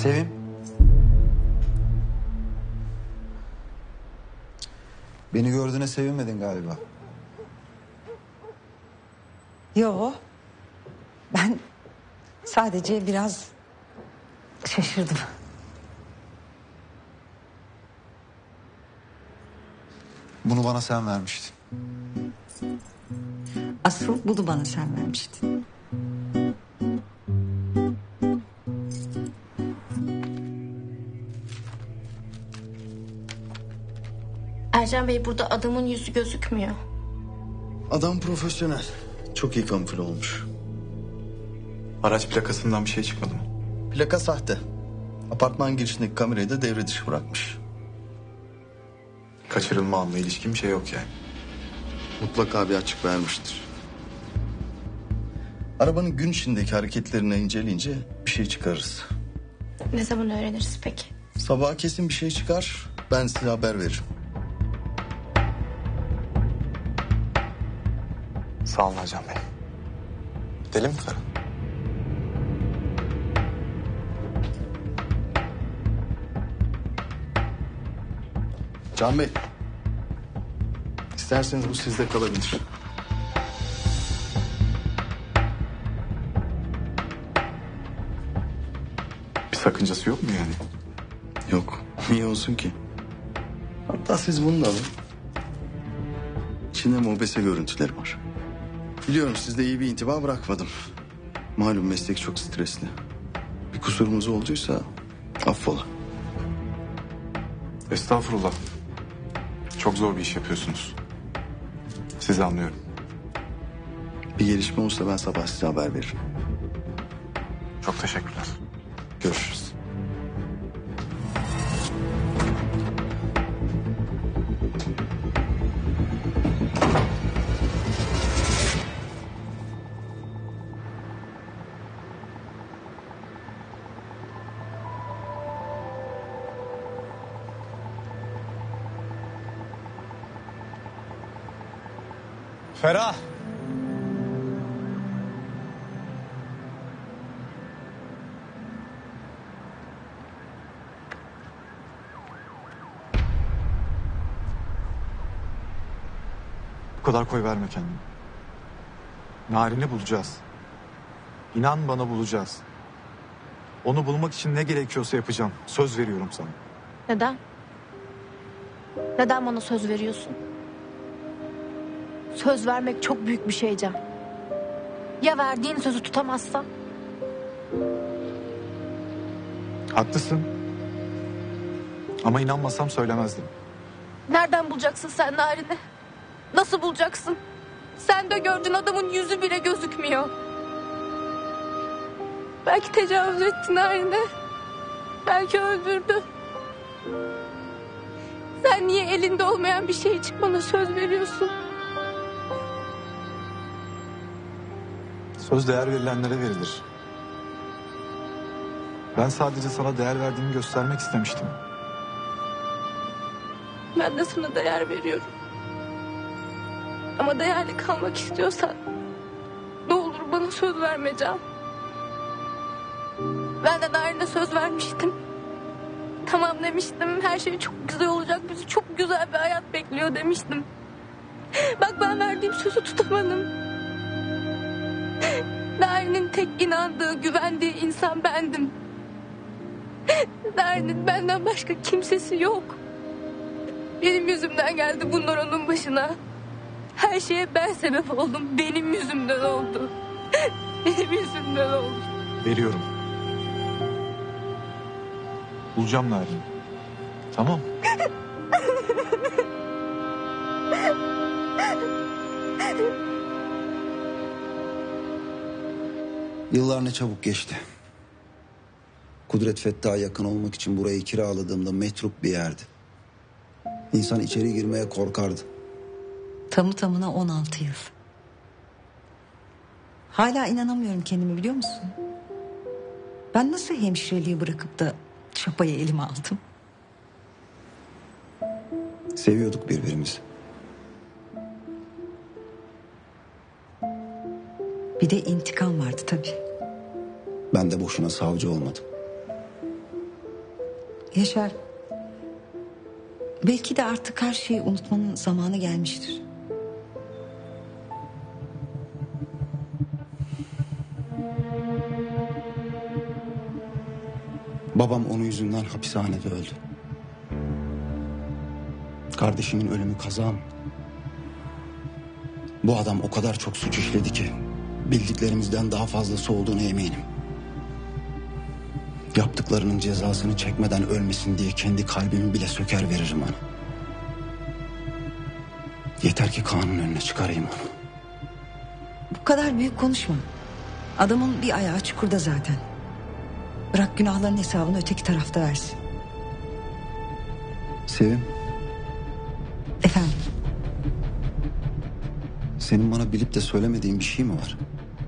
Sevim. Beni gördüğüne sevinmedin galiba. Yo. Ben sadece biraz şaşırdım. Bunu bana sen vermiştin. Asıl bunu bana sen vermiştin. Ercan Bey, burada adamın yüzü gözükmüyor. Adam profesyonel. Çok iyi kamufle olmuş. Araç plakasından bir şey çıkmadı mı? Plaka sahte. Apartman girişindeki kamerayı da devre dışı bırakmış. Kaçırılma anla ilişkin bir şey yok yani. Mutlaka bir açık vermiştir. Arabanın gün içindeki hareketlerini inceleyince bir şey çıkarırız. Ne zaman öğreniriz peki? Sabaha kesin bir şey çıkar. Ben size haber veririm. Sağ olun Ercan Bey. Gidelim mi Ferhat? Can Bey. İsterseniz bu sizde kalabilir. Bir sakıncası yok mu yani? Yok. Niye olsun ki? Hatta siz bunu da alın. İçinde mobese görüntüleri var. Biliyorum sizde iyi bir intiba bırakmadım. Malum meslek çok stresli. Bir kusurumuz olduysa affola. Estağfurullah. Çok zor bir iş yapıyorsunuz. Sizi anlıyorum. Bir gelişme olursa ben sabah size haber veririm. Çok teşekkürler. Görüşürüz. Ferah. Bu kadar koy verme kendini. Narin'i bulacağız. İnan bana bulacağız. Onu bulmak için ne gerekiyorsa yapacağım. Söz veriyorum sana. Neden? Neden bana söz veriyorsun? Söz vermek çok büyük bir şey Can. Ya verdiğin sözü tutamazsan? Haklısın. Ama inanmasam söylemezdim. Nereden bulacaksın sen Narin'i? Nasıl bulacaksın? Sen de gördün, adamın yüzü bile gözükmüyor. Belki tecavüz etti Narin'e. Belki öldürdü. Sen niye elinde olmayan bir şey için bana söz veriyorsun? Söz değer verilenlere verilir. Ben sadece sana değer verdiğimi göstermek istemiştim. Ben de sana değer veriyorum. Ama değerli kalmak istiyorsan ne olur bana söz verme Can. Ben de Narin'e söz vermiştim. Tamam demiştim, her şey çok güzel olacak, bizi çok güzel bir hayat bekliyor demiştim. Bak ben verdiğim sözü tutamadım. Narin'in tek inandığı, güvendiği insan bendim. Narin'in benden başka kimsesi yok. Benim yüzümden geldi bunlar onun başına. Her şeye ben sebep oldum. Benim yüzümden oldu. Benim yüzümden oldu. Veriyorum. Bulacağım Narin'i. Tamam. Yıllar ne çabuk geçti. Kudret Fettah'a yakın olmak için burayı kiraladığımda metruk bir yerdi. İnsan içeri girmeye korkardı. Tamı tamına on altı yıl. Hala inanamıyorum kendime, biliyor musun? Ben nasıl hemşireliği bırakıp da çapayı elime aldım? Seviyorduk birbirimizi. Bir de intikam vardı tabii. Ben de boşuna savcı olmadım. Yaşar, belki de artık her şeyi unutmanın zamanı gelmiştir. Babam onun yüzünden hapishanede öldü. Kardeşimin ölümü kaza mı? Bu adam o kadar çok suç işledi ki bildiklerimizden daha fazlası olduğuna eminim. Yaptıklarının cezasını çekmeden ölmesin diye kendi kalbimi bile söker veririm ona. Yeter ki kanun önüne çıkarayım onu. Bu kadar büyük konuşma. Adamın bir ayağı çukurda zaten. Bırak günahların hesabını öteki tarafta versin. Sevim. Efendim? Senin bana bilip de söylemediğin bir şey mi var?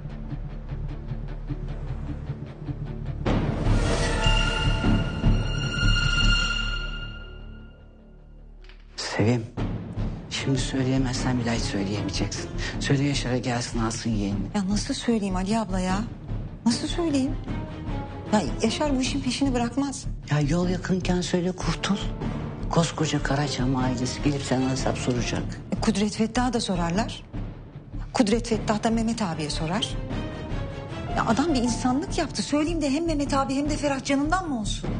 Sevim. Şimdi söyleyemezsen bir daha hiç söyleyemeyeceksin. Söyle Yaşar'a gelsin alsın yeğenini. Ya nasıl söyleyeyim Ali abla ya? Nasıl söyleyeyim? Ya Yaşar bu işin peşini bırakmaz. Ya yol yakınken söyle kurtul. Koskoca Karaçam ailesi gelip sana hesap soracak. E, Kudret Fettah'a da sorarlar. Kudret Fettah da Mehmet abiye sorar. Ya adam bir insanlık yaptı. Söyleyeyim de hem Mehmet abi hem de Ferhat canından mı olsun?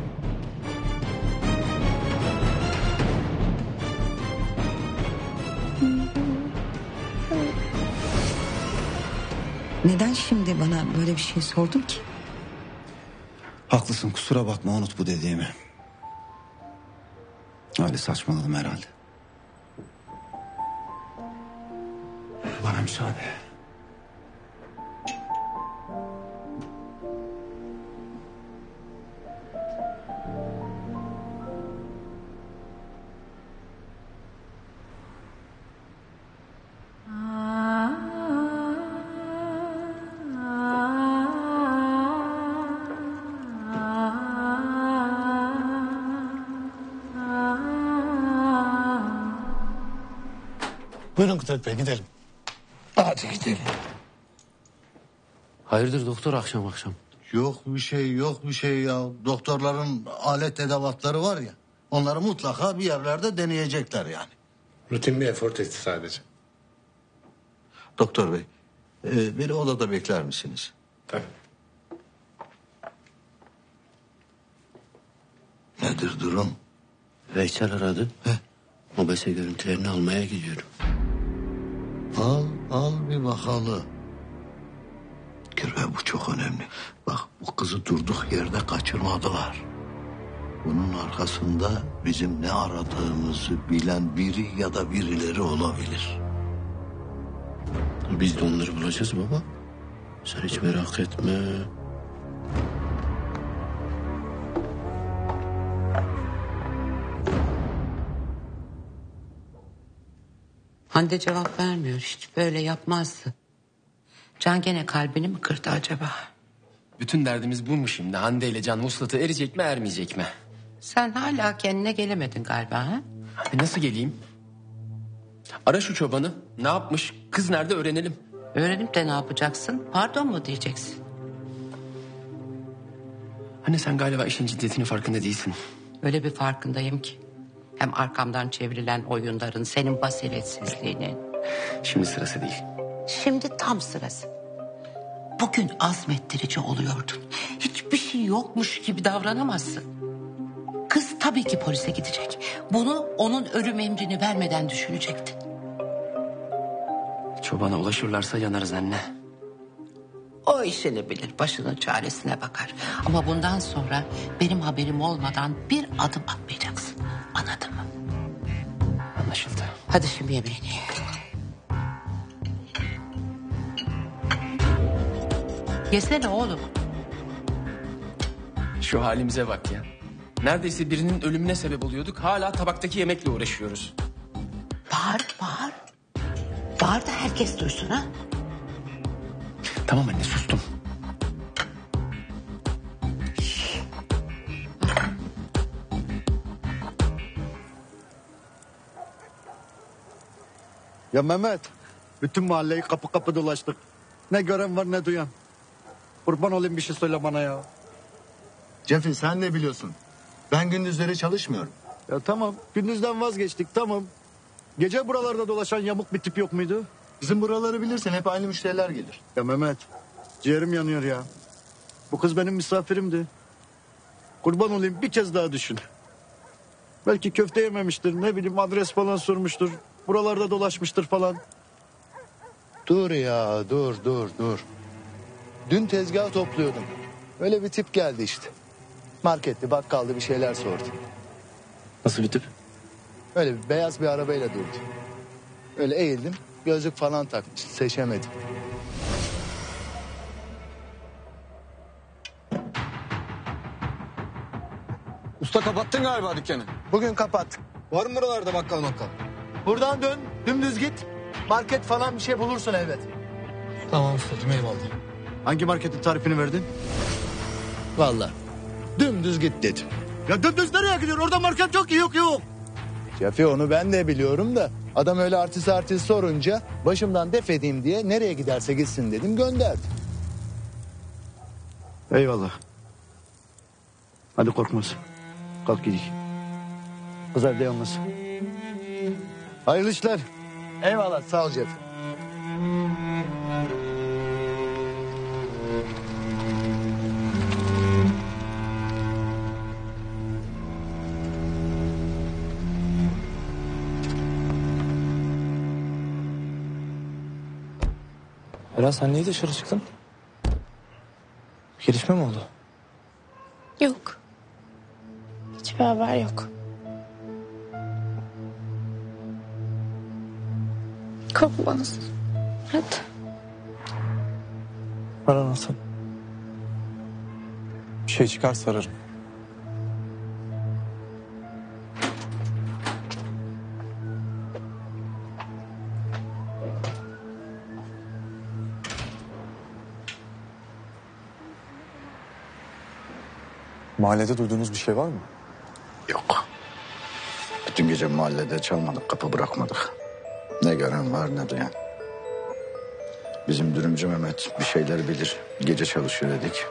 Neden şimdi bana böyle bir şey sordun ki? Haklısın, kusura bakma, unut bu dediğimi. Öyle saçmaladım herhalde. Bana müsaade. Buyurun Kudret Bey, gidelim. Hadi gidelim. Hayırdır doktor akşam akşam? Yok bir şey, yok bir şey ya. Doktorların alet edevatları var ya. Onları mutlaka bir yerlerde deneyecekler yani. Rutin bir efor testi sadece. Doktor bey, e, beni odada bekler misiniz? Tabii. Nedir durum? Veysel aradı. He. Mobese görüntülerini almaya gidiyorum. Al, al bir bakalım. Kirve bu çok önemli. Bak bu kızı durduk yerde kaçırmadılar. Bunun arkasında bizim ne aradığımızı bilen biri ya da birileri olabilir. Biz de onları bulacağız baba. Sen hiç merak etme. Hande cevap vermiyor, hiç böyle yapmazdı. Can gene kalbini mi kırdı acaba? Bütün derdimiz bu mu şimdi? Hande ile Can vuslatı erecek mi ermeyecek mi? Sen hala kendine gelemedin galiba ha? E nasıl geleyim? Ara şu çobanı. Ne yapmış? Kız nerede öğrenelim. Öğrenip de ne yapacaksın? Pardon mu diyeceksin? Anne sen galiba işin ciddiyetinin farkında değilsin. Öyle bir farkındayım ki. Hem arkamdan çevrilen oyunların, senin basiretsizliğinin. Şimdi sırası değil. Şimdi tam sırası. Bugün azmettirici oluyordun. Hiçbir şey yokmuş gibi davranamazsın. Kız tabii ki polise gidecek. Bunu onun ölüm emrini vermeden düşünecektin. Çobana ulaşırlarsa yanarız anne. O işini bilir, başının çaresine bakar. Ama bundan sonra benim haberim olmadan bir adım atmayacaksın. Anladın mı? Anlaşıldı. Hadi şimdi yemeğini ye. Yesene oğlum. Şu halimize bak ya. Neredeyse birinin ölümüne sebep oluyorduk. Hala tabaktaki yemekle uğraşıyoruz. Bağır, bağır. Bağır da herkes duysun ha. Tamam anne, sustum. Ya Mehmet, bütün mahalleyi kapı kapı dolaştık. Ne gören var ne duyan. Kurban olayım bir şey söyle bana ya. Cefi sen ne biliyorsun? Ben gündüzleri çalışmıyorum. Ya tamam gündüzden vazgeçtik tamam. Gece buralarda dolaşan yamuk bir tip yok muydu? Bizim buraları bilirsin hep aynı müşteriler gelir. Ya Mehmet ciğerim yanıyor ya. Bu kız benim misafirimdi. Kurban olayım bir kez daha düşün. Belki köfte yememiştir ne bileyim adres falan sormuştur. Buralarda dolaşmıştır falan. Dur ya dur dur dur. Dün tezgah topluyordum. Öyle bir tip geldi işte. Marketli bakkalda bir şeyler sordu. Nasıl bir tip? Öyle bir beyaz bir arabayla durdu. Öyle eğildim gözlük falan takmış seçemedim. Usta kapattın galiba dükkanı. Bugün kapattık. Var mı buralarda bakkal bakkal? Buradan dön dümdüz git. Market falan bir şey bulursun elbet. Tamam ustacığım eyvallah. Hangi marketin tarifini verdin? Vallahi dümdüz git dedim. Ya dümdüz nereye gidiyor? Orada market yok ki yok yok. Şefi onu ben de biliyorum da adam öyle artist artist sorunca başımdan def edeyim diye nereye giderse gitsin dedim gönderdim. Eyvallah. Hadi Korkmaz. Kalk gidelim. Kız evde yalnız. Hayırlı işler. Eyvallah sağ ol Şefi. Eren sen niye dışarı çıktın? Gelişme mi oldu? Yok. Hiçbir haber yok. Korkmaz. Hadi. Bana anlatın. Bir şey çıkarsa ararım. Mahallede duyduğunuz bir şey var mı? Yok. Bütün gece mahallede çalmadık, kapı bırakmadık. Ne gören var ne duyan. Bizim dürümcü Mehmet bir şeyler bilir. Gece çalışıyor dedik.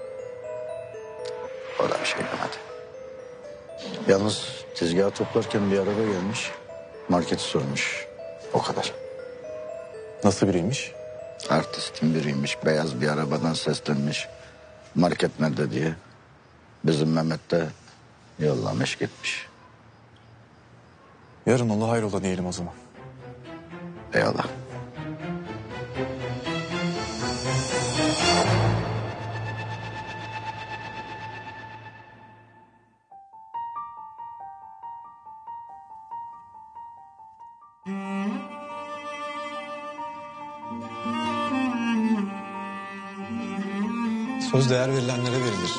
O da bir şey demedi. Yalnız tezgahı toplarken bir araba gelmiş. Marketi sormuş. O kadar. Nasıl biriymiş? Artistin biriymiş. Beyaz bir arabadan seslenmiş. Market nerede diye. Bizim Mehmet de yollamış gitmiş. Yarın ola hayrola diyelim o zaman. Eyvallah. Söz değer verilenlere verilir.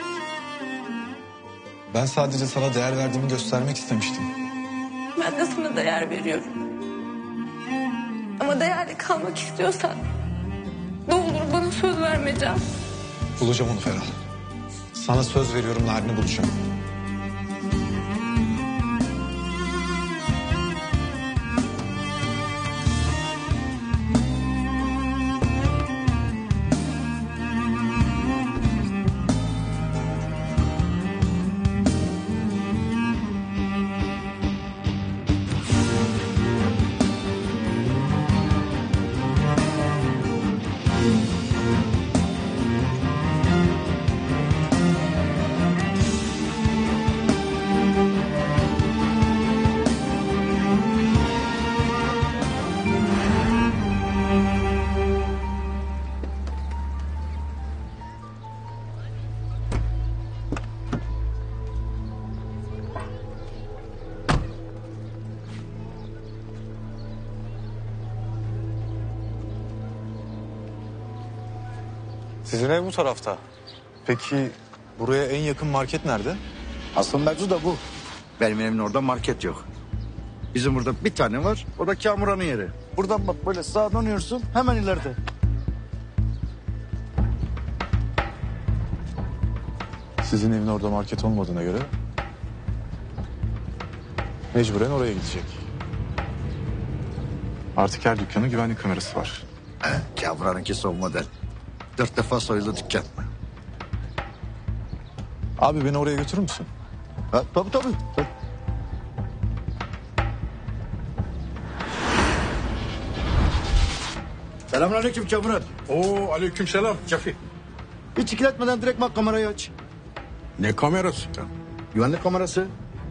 Ben sadece sana değer verdiğimi göstermek istemiştim. Ben de sana değer veriyorum. Ama değerli kalmak istiyorsan ne olur bana söz verme Can. Bulacağım onu Ferah. Sana söz veriyorum, Narin'i bulacağım. Sizin ev bu tarafta. Peki buraya en yakın market nerede? Asıl mevzu da bu. Benim evimin orada market yok. Bizim burada bir tane var. O da Kamuran'ın yeri. Buradan bak böyle sağa dönüyorsun hemen ileride. Sizin evin orada market olmadığına göre mecburen oraya gidecek. Artık her dükkanın güvenlik kamerası var. He, Kamuran'ınki son model. Dört defa soyuldu dükkan. Abi beni oraya götürür müsün? Ha, tabii tabii. tabii. Selamünaleyküm Kamuran. Oo aleykümselam Cafi. Hiç ikiletmeden direkt bak kamerayı aç. Ne kamerası ya? Güvenlik kamerası.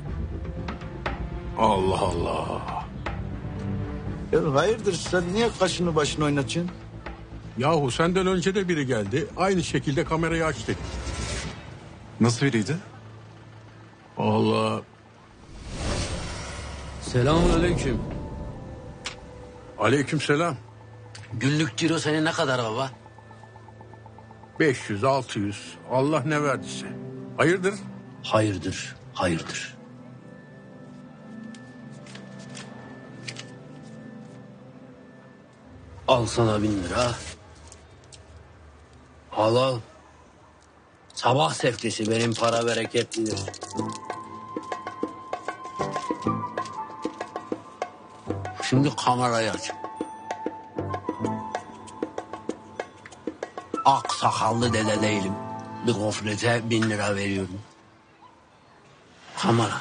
Allah Allah. Ya hayırdır sen niye kaşını başını oynatıyorsun? Yahu senden önce de biri geldi. Aynı şekilde kamerayı açtı. Nasıl biriydi? Allah. Selamun aleyküm. Aleykümselam. Günlük ciro senin ne kadar baba? beş yüz altı yüz. Allah ne verdiyse. Hayırdır? Hayırdır, hayırdır. Al sana bin lira. Al al. Sabah seftesi benim para bereketlidir. Şimdi kamerayı aç. Ak sakallı dede değilim. Bir gofrete bin lira veriyorum. Kamera.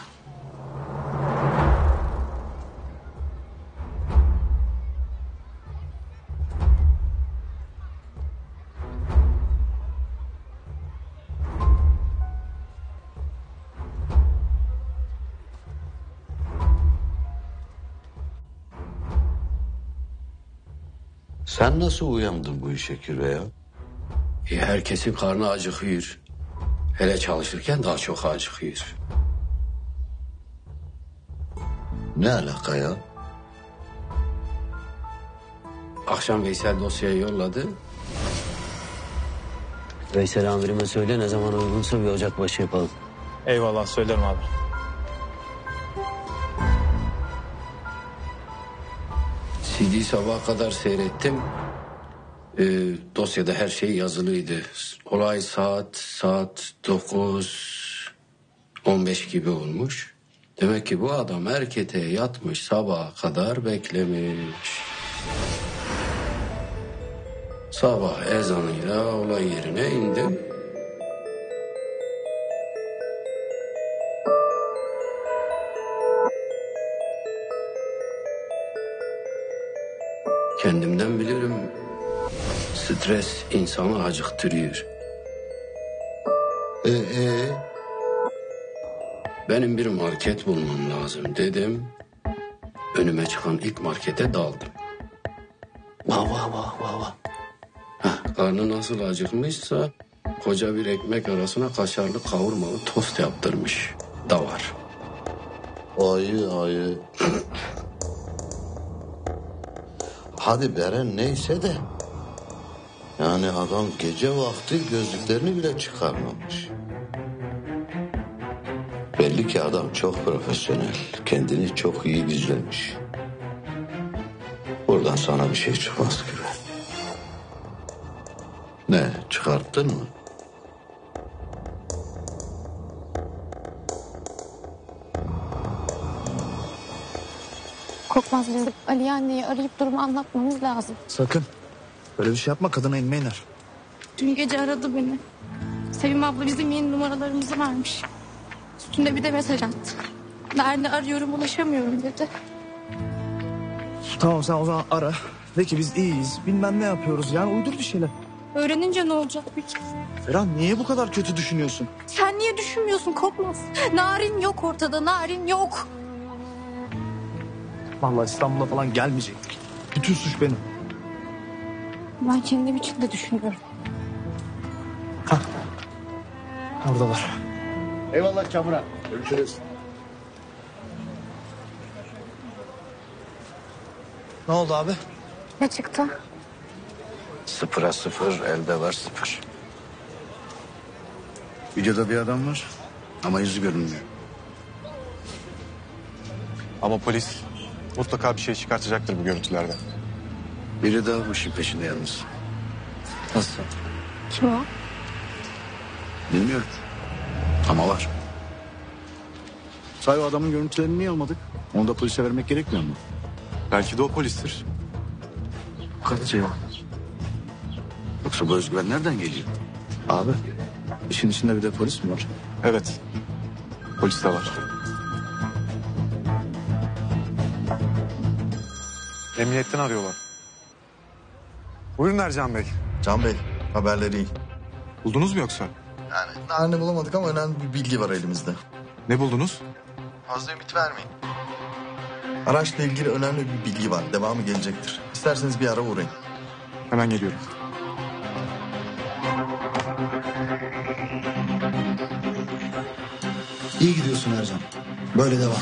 Sen nasıl uyandın bu işe Kirve ya? E, herkesin karnı acıkıyor. Hele çalışırken daha çok acıkıyor. Ne alaka ya? Akşam Veysel dosyayı yolladı. Veysel amirime söyle ne zaman uygunsa bir ocakbaşı yapalım. Eyvallah söylerim abi. C D'yi sabaha kadar seyrettim. Ee, dosyada her şey yazılıydı. Olay saat saat dokuz on beş gibi olmuş. Demek ki bu adam erkete yatmış, sabaha kadar beklemiş. Sabah ezanıyla olay yerine indim. Kendimden bilirim. Stres insanı acıktırıyor. Ee, ee? Benim bir market bulmam lazım dedim. Önüme çıkan ilk markete daldım. Vah vah vah vah vah. Heh, karnı nasıl acıkmışsa koca bir ekmek arasına kaşarlı kavurmalı tost yaptırmış da var. Ayı ayı. Hadi Beren neyse de. Yani adam gece vakti gözlüklerini bile çıkarmamış. Belli ki adam çok profesyonel. Kendini çok iyi gizlemiş. Buradan sana bir şey çıkmaz gibi. Ne çıkarttın mı? Korkmaz bizim Ali anneyi arayıp durumu anlatmamız lazım. Sakın. Böyle bir şey yapma kadına inme iner. Dün gece aradı beni. Sevim abla bizim yeni numaralarımızı vermiş. Üstünde bir de mesaj attı. Nerede arıyorum ulaşamıyorum dedi. Tamam sen o zaman ara. De ki biz iyiyiz bilmem ne yapıyoruz yani uydur bir şeyler. Öğrenince ne olacak peki? Ferhan niye bu kadar kötü düşünüyorsun? Sen niye düşünmüyorsun Korkmaz? Narin yok ortada, Narin yok. Vallahi İstanbul'a falan gelmeyecektik. Bütün suç benim. Ben kendim için de düşünüyorum. Hah. Oradalar. Eyvallah Kamuran. Görüşürüz. Ne oldu abi? Ne çıktı? Sıfıra sıfır, elde var sıfır. Videoda bir adam var ama yüzü görünmüyor. Ama polis mutlaka bir şey çıkartacaktır bu görüntülerden. Biri daha bu işin peşinde yalnız. Nasıl? Kim o? Bilmiyorum. Ama var. Say o adamın görüntülerini niye almadık? Onu da polise vermek gerekmiyor mu? Belki de o polistir. Kadıcı ya. Yoksa bu özgüven nereden geliyor? Abi işin içinde bir de polis mi var? Evet. Polis de var. Emniyetten arıyorlar. Buyurun Ercan Bey. Can Bey, haberleri iyi. Buldunuz mu yoksa? Yani narini bulamadık ama önemli bir bilgi var elimizde. Ne buldunuz? Fazla ümit vermeyin. Araçla ilgili önemli bir bilgi var. Devamı gelecektir. İsterseniz bir ara uğrayın. Hemen geliyorum. İyi gidiyorsun Ercan. Böyle devam.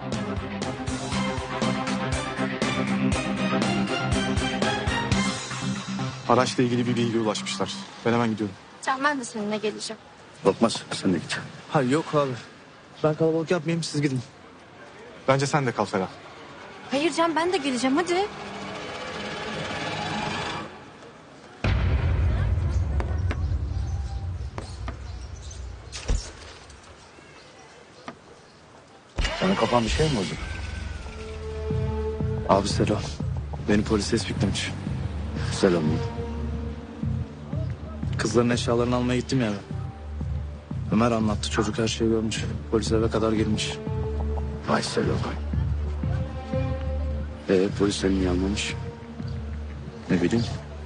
Araçla ilgili bir bilgi ulaşmışlar. Ben hemen gidiyorum. Can ben de seninle geleceğim. Korkmaz, sen de git. Hayır yok abi. Ben kalabalık yapmayayım, siz gidin. Bence sen de kal Ferah. Hayır Can ben de geleceğim hadi. Sana kafan bir şey mi oldu? Abi selam. Beni polis tespitlemiş. Selam. Kızların eşyalarını almaya gittim ya ben. Ömer anlattı, çocuk her şeyi görmüş. Polis eve kadar girmiş. Vay selam. Ee, polis seni niye almamış? Ne bileyim.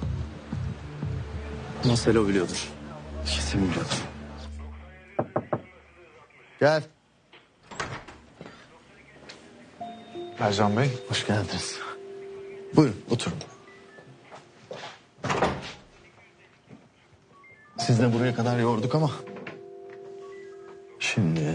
Ama Selo biliyordur. Kesin biliyordur. Gel. Ercan Bey. Hoş geldiniz. Buyurun, oturun. Siz de buraya kadar yorduk ama... Şimdi...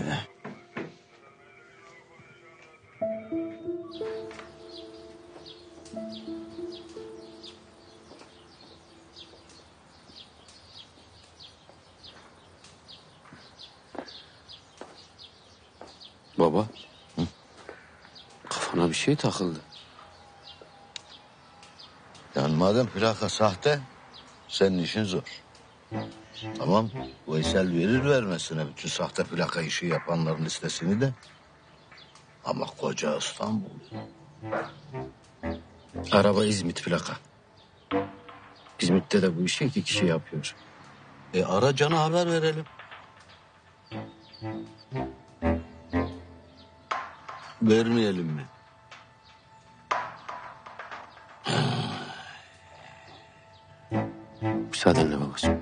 Baba. Hı? Kafana bir şey takıldı. Yani madem plaka sahte, senin işin zor. Tamam, Veysel verir vermesine bütün sahte plaka işi yapanların listesini de. Ama koca İstanbul. Araba İzmit plaka. İzmit'te de bu işi iki kişi yapıyor. E ara Can'a haber verelim. Vermeyelim mi? Müsaadenle babacığım.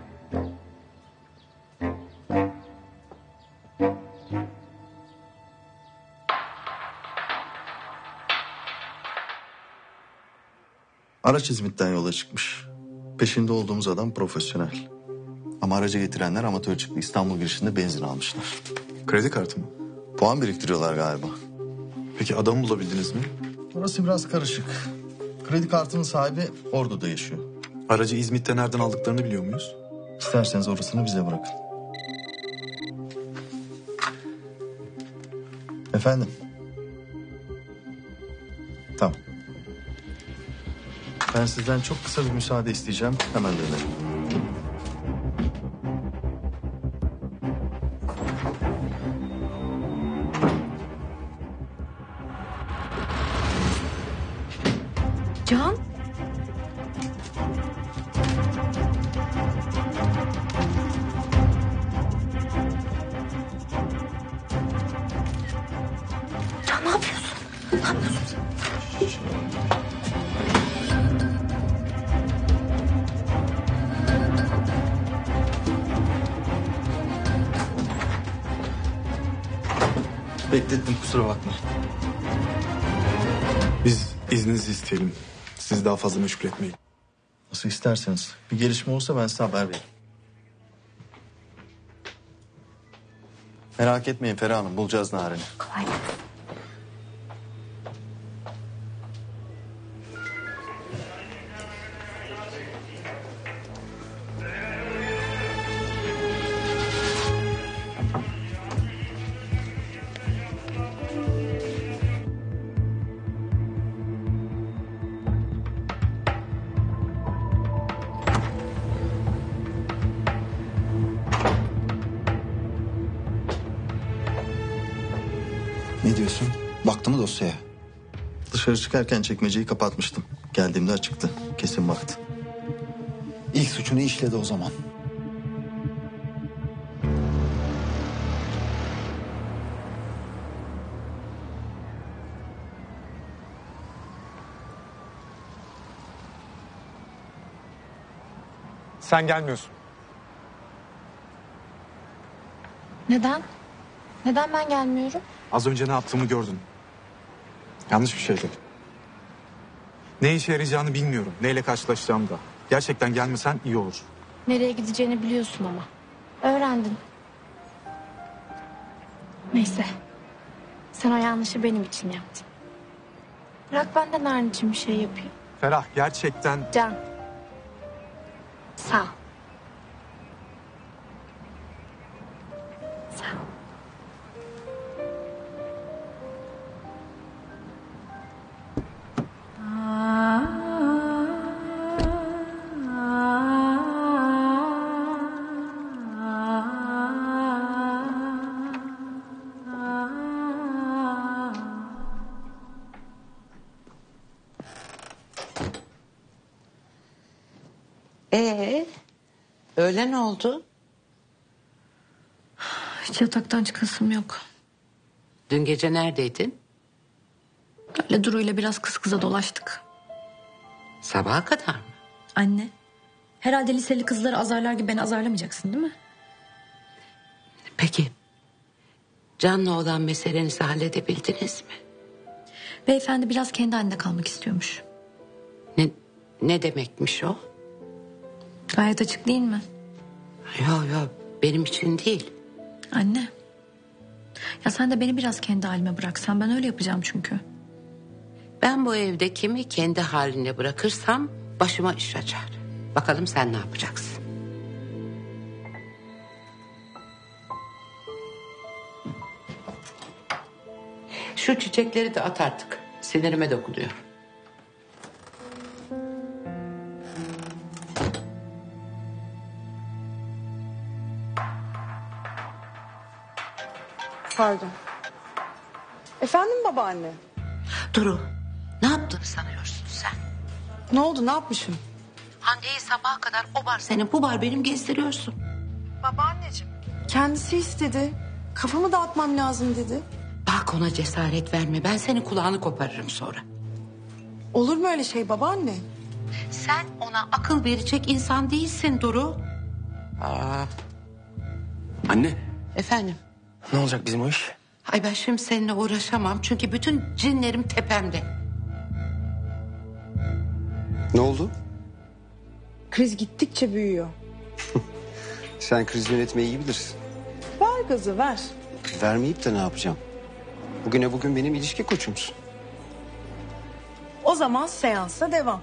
Araç İzmit'ten yola çıkmış. Peşinde olduğumuz adam profesyonel. Ama aracı getirenler amatör çıktı. İstanbul girişinde benzin almışlar. Kredi kartı mı? Puan biriktiriyorlar galiba. Peki adamı bulabildiniz mi? Orası biraz karışık. Kredi kartının sahibi Ordu'da yaşıyor. Aracı İzmit'te nereden aldıklarını biliyor muyuz? İsterseniz orasını bize bırakın. Efendim? Tamam. Ben sizden çok kısa bir müsaade isteyeceğim. Hemen dönerim. Can? Can ne yapıyorsun? Ne yapıyorsun? Beklettim, kusura bakma. Biz izninizi isteyelim. Sizi daha fazla meşgul etmeyin. Nasıl isterseniz. Bir gelişme olursa ben size haber veririm. Merak etmeyin Ferah Hanım, bulacağız Narin'i. Kolay gelsin. Ne diyorsun? Baktı mı dosyaya? Dışarı çıkarken çekmeceyi kapatmıştım. Geldiğimde açıktı. Kesin baktı. İlk suçunu işledi o zaman. Sen gelmiyorsun. Neden? Neden ben gelmiyorum? Az önce ne yaptığımı gördün. Yanlış bir şeydi. Ne işe yarayacağını bilmiyorum. Neyle karşılaşacağımı da. Gerçekten gelmesen iyi olur. Nereye gideceğini biliyorsun ama. Öğrendin. Neyse. Sen o yanlışı benim için yaptın. Bırak ben de Narin için bir şey yapayım. Ferah gerçekten... Can. Sağ ol. Sağ ol. Ee, öyle ne oldu? Hiç yataktan çıkasım yok. Dün gece neredeydin? Öyle Duru ile biraz kız kıza dolaştık. Sabaha kadar mı? Anne, herhalde liseli kızları azarlar gibi beni azarlamayacaksın değil mi? Peki, Can'la olan meselenizi halledebildiniz mi? Beyefendi biraz kendi halinde kalmak istiyormuş. Ne, ne demekmiş o? Gayet açık değil mi? Yok yok, benim için değil. Anne, ya sen de beni biraz kendi halime bıraksan, ben öyle yapacağım çünkü. Ben bu evde kimi kendi haline bırakırsam başıma iş açar. Bakalım sen ne yapacaksın? Şu çiçekleri de at artık. Sinirime dokunuyor. Pardon. Efendim babaanne? Duru, ne yaptığını sanıyorsun sen? Ne oldu, ne yapmışım? Hande'yi sabaha kadar o bar senin, bu bar benim gezdiriyorsun. Babaanneciğim. Kendisi istedi. Kafamı dağıtmam lazım dedi. Bak ona cesaret verme. Ben senin kulağını koparırım sonra. Olur mu öyle şey babaanne? Sen ona akıl verecek insan değilsin Duru. Aa. Anne. Efendim? Ne olacak bizim o iş? Ay ben şimdi seninle uğraşamam. Çünkü bütün cinlerim tepemde. Ne oldu? Kriz gittikçe büyüyor. Sen kriz yönetmeyi iyi bilirsin. Ver gazı ver. Vermeyip de ne yapacağım? Bugüne bugün benim ilişki koçumsun. O zaman seansa devam.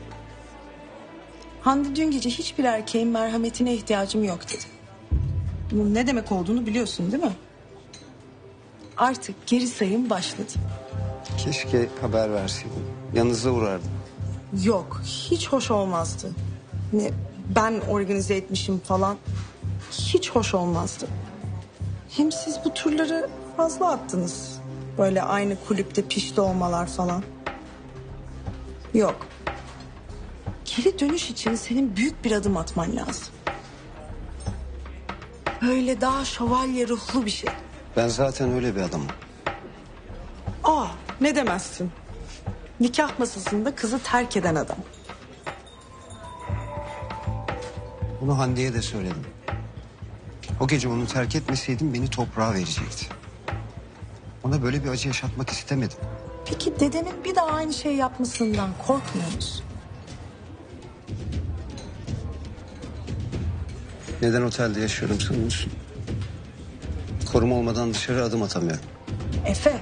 Hande dün gece hiçbir erkeğin merhametine ihtiyacım yok dedi. Bunun ne demek olduğunu biliyorsun değil mi? Artık geri sayım başladı. Keşke haber verseydin. Yanınıza uğrardım. Yok, hiç hoş olmazdı. Ne, ben organize etmişim falan. Hiç hoş olmazdı. Hem siz bu turları fazla attınız. Böyle aynı kulüpte pişti olmalar falan. Yok. Geri dönüş için senin büyük bir adım atman lazım. Böyle daha şövalye ruhlu bir şey. Ben zaten öyle bir adamım. Aa, ne demezsin. Nikah masasında kızı terk eden adam. Bunu Hande'ye de söyledim. O gece onu terk etmeseydim beni toprağa verecekti. Ona böyle bir acı yaşatmak istemedim. Peki dedenin bir daha aynı şey yapmasından korkmuyor musun? Neden otelde yaşıyorum sanıyorsun? Koruma olmadan dışarı adım atamıyorum. Efe,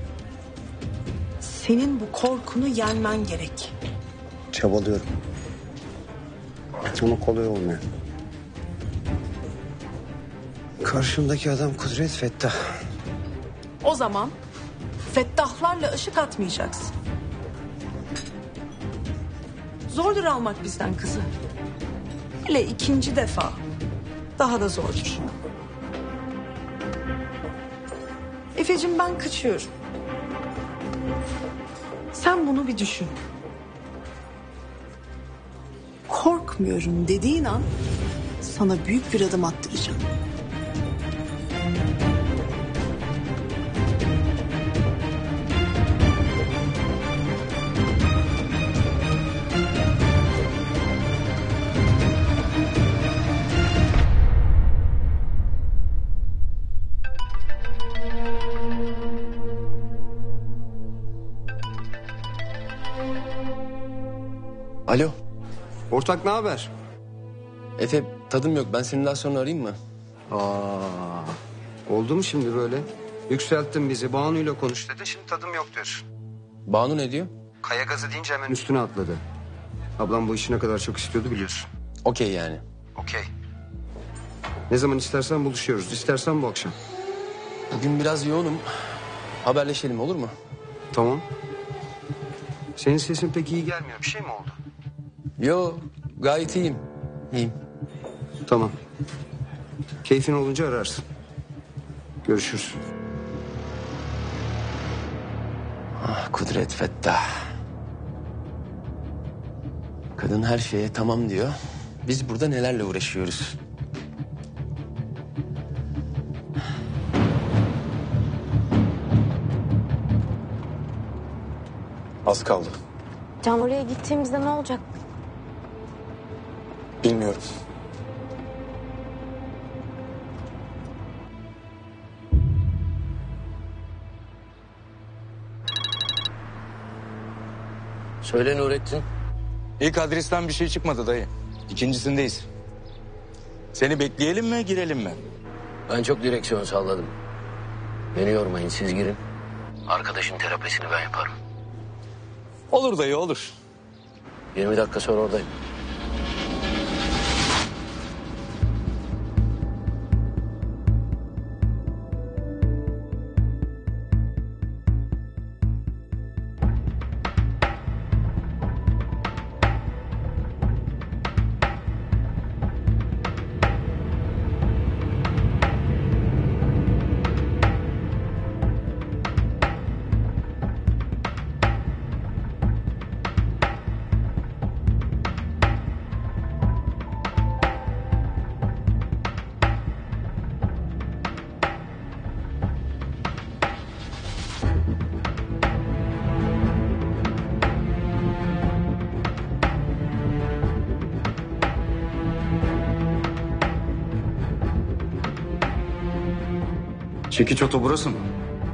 senin bu korkunu yenmen gerek. Çabalıyorum. Ama kolay olmuyor. Karşımdaki adam Kudret Fettah. O zaman fettahlarla ışık atmayacaksın. Zordur almak bizden kızı. Hele ikinci defa daha da zordur. Efeciğim ben kaçıyorum. Sen bunu bir düşün. Korkmuyorum dediğin an sana büyük bir adım attıracağım. Alo. Ortak ne haber? Efe tadım yok. Ben seni daha sonra arayayım mı? Aa, oldu mu şimdi böyle? Yükselttin bizi. Banu'yla konuş dedi. Şimdi tadım yok diyor. Banu ne diyor? Kaya gazı deyince hemen üstüne atladı. Ablam bu işi ne kadar çok istiyordu biliyorsun. Okey yani. Okey. Ne zaman istersen buluşuyoruz. İstersen bu akşam. Bugün biraz yoğunum. Haberleşelim olur mu? Tamam. Senin sesin pek iyi gelmiyor. Bir şey mi oldu? Yo gayet iyiyim. İyiyim. Tamam. Keyfin olunca ararsın. Görüşürüz. Ah Kudret Fettah. Kadın her şeye tamam diyor. Biz burada nelerle uğraşıyoruz. Az kaldı. Can oraya gittiğimizde ne olacak? Bilmiyorum. Söyle Nurettin. İlk adresten bir şey çıkmadı dayı. İkincisindeyiz. Seni bekleyelim mi, girelim mi? Ben çok direksiyon salladım. Beni yormayın, siz girin. Arkadaşın terapisini ben yaparım. Olur dayı, olur. yirmi dakika sonra oradayım. Çekiç oto burası mı?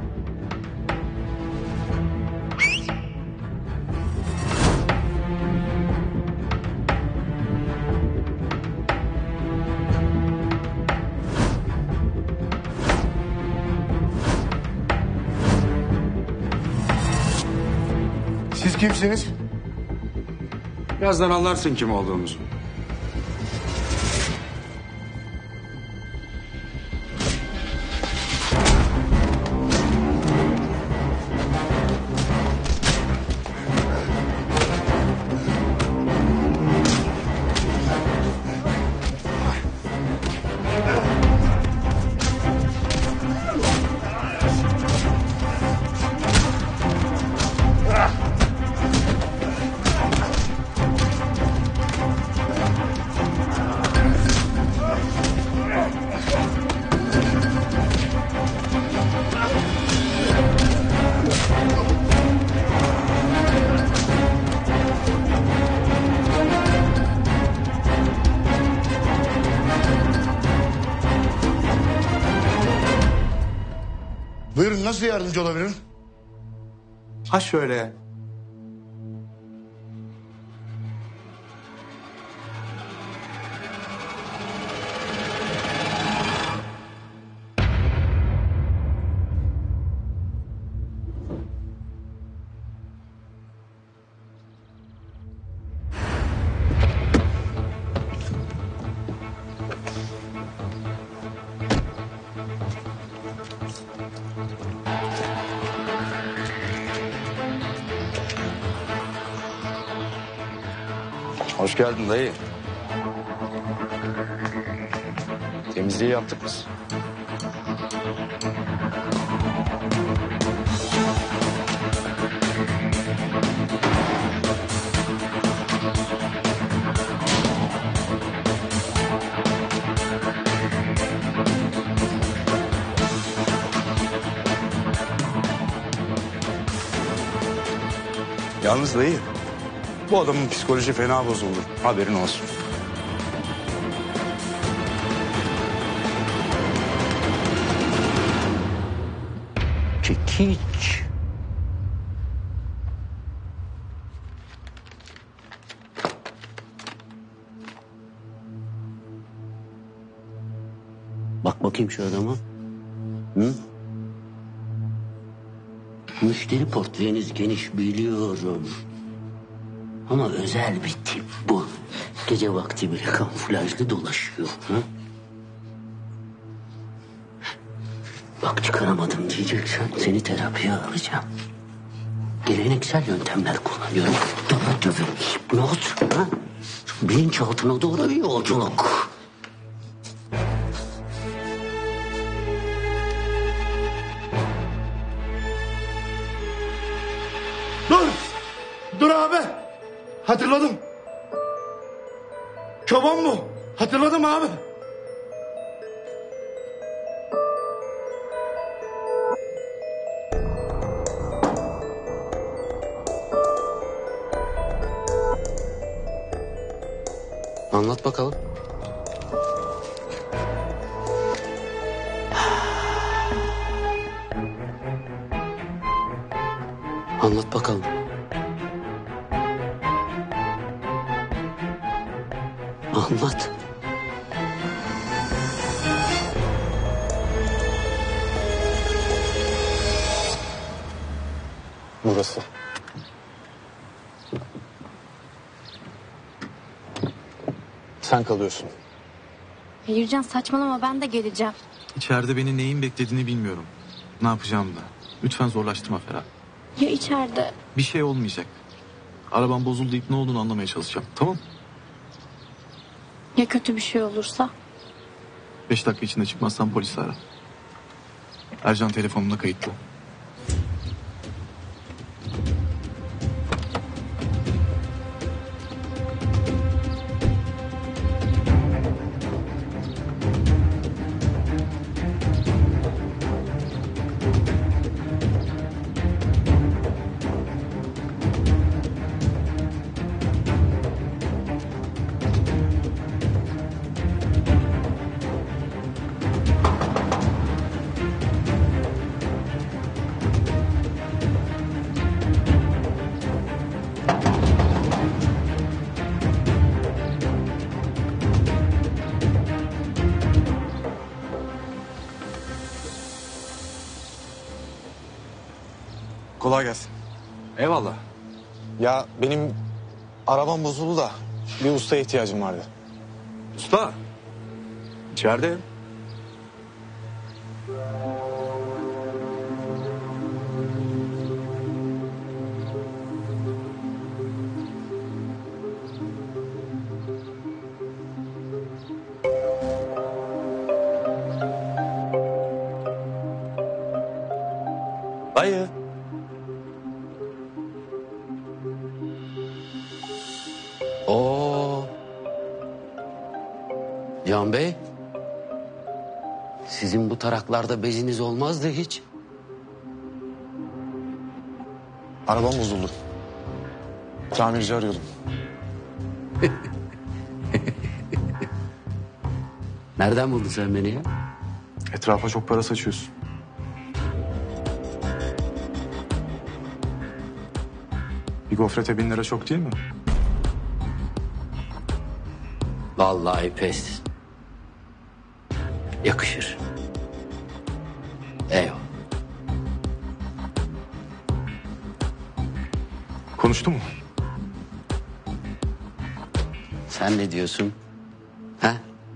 Siz kimsiniz? Birazdan anlarsın kim olduğumuzu. Buyurun, nasıl yardımcı olabilirim? Ha şöyle. Hoş geldin dayı. Temizliği yaptık biz. Yalnız dayı, bu adamın psikoloji fena bozuldu. Haberin olsun. Çekiç. bakayım şu adama. Hı? Müşteri portföyünüz geniş biliyorum. Ama özel bir tip bu. Gece vakti bile kamuflajlı dolaşıyor. Hı? Bak çıkaramadım diyeceksen seni terapiye alacağım. Geleneksel yöntemler kullanıyorum. Dövü dövü, hipnoz. Ha? Bilinçaltına doğru bir yolculuk. Dur! Dur abi! Hatırladım. Çoban bu. Hatırladım abi. Anlat bakalım. Anlat bakalım. Anlat. Burası. Sen kalıyorsun. Hayırcan saçmalama ben de geleceğim. İçeride beni neyin beklediğini bilmiyorum. Ne yapacağım da. Lütfen zorlaştırma Ferhat. Ya içeride? Bir şey olmayacak. Arabam bozuldu deyip ne olduğunu anlamaya çalışacağım. Tamam mı? Ya kötü bir şey olursa? Beş dakika içinde çıkmazsan polisi ara. Ercan telefonumda kayıtlı. Kolay gelsin. Eyvallah. Ya benim arabam bozuldu da bir ustaya ihtiyacım vardı. Usta. İçeride. Dayı. Oo. Can Bey. Sizin bu taraklarda beziniz olmazdı hiç. Arabam bozuldu. Tamirci arıyordum. Nereden buldun sen beni ya? Etrafa çok para saçıyorsun. Bir gofrete bin lira çok değil mi? Vallahi pes. Yakışır. Eyvallah. Konuştu mu? Sen ne diyorsun? Ha?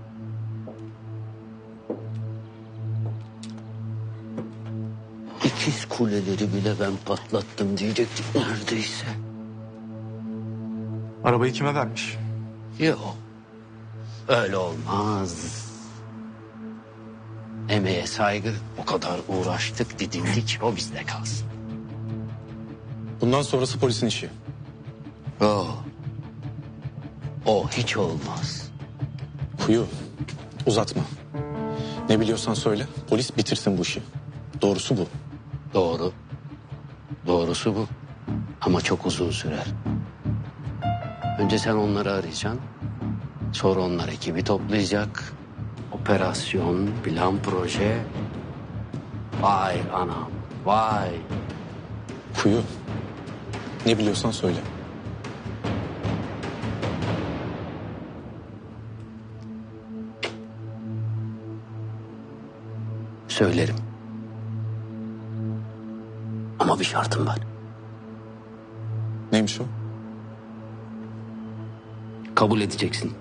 İkiz kuleleri bile ben patlattım diyecektik neredeyse. Arabayı kime vermiş? Yok. Öyle olmaz. Emeğe saygı, o kadar uğraştık, didindik, o bizde kalsın. Bundan sonrası polisin işi. O. O hiç olmaz. Kuyu, uzatma. Ne biliyorsan söyle, polis bitirsin bu işi. Doğrusu bu. Doğru. Doğrusu bu. Ama çok uzun sürer. Önce sen onları arayacaksın. Sonra onlar ekibi toplayacak. Operasyon, plan, proje. Vay anam, vay. Kuyu, ne biliyorsan söyle. Söylerim. Ama bir şartım var. Neymiş o? Kabul edeceksin.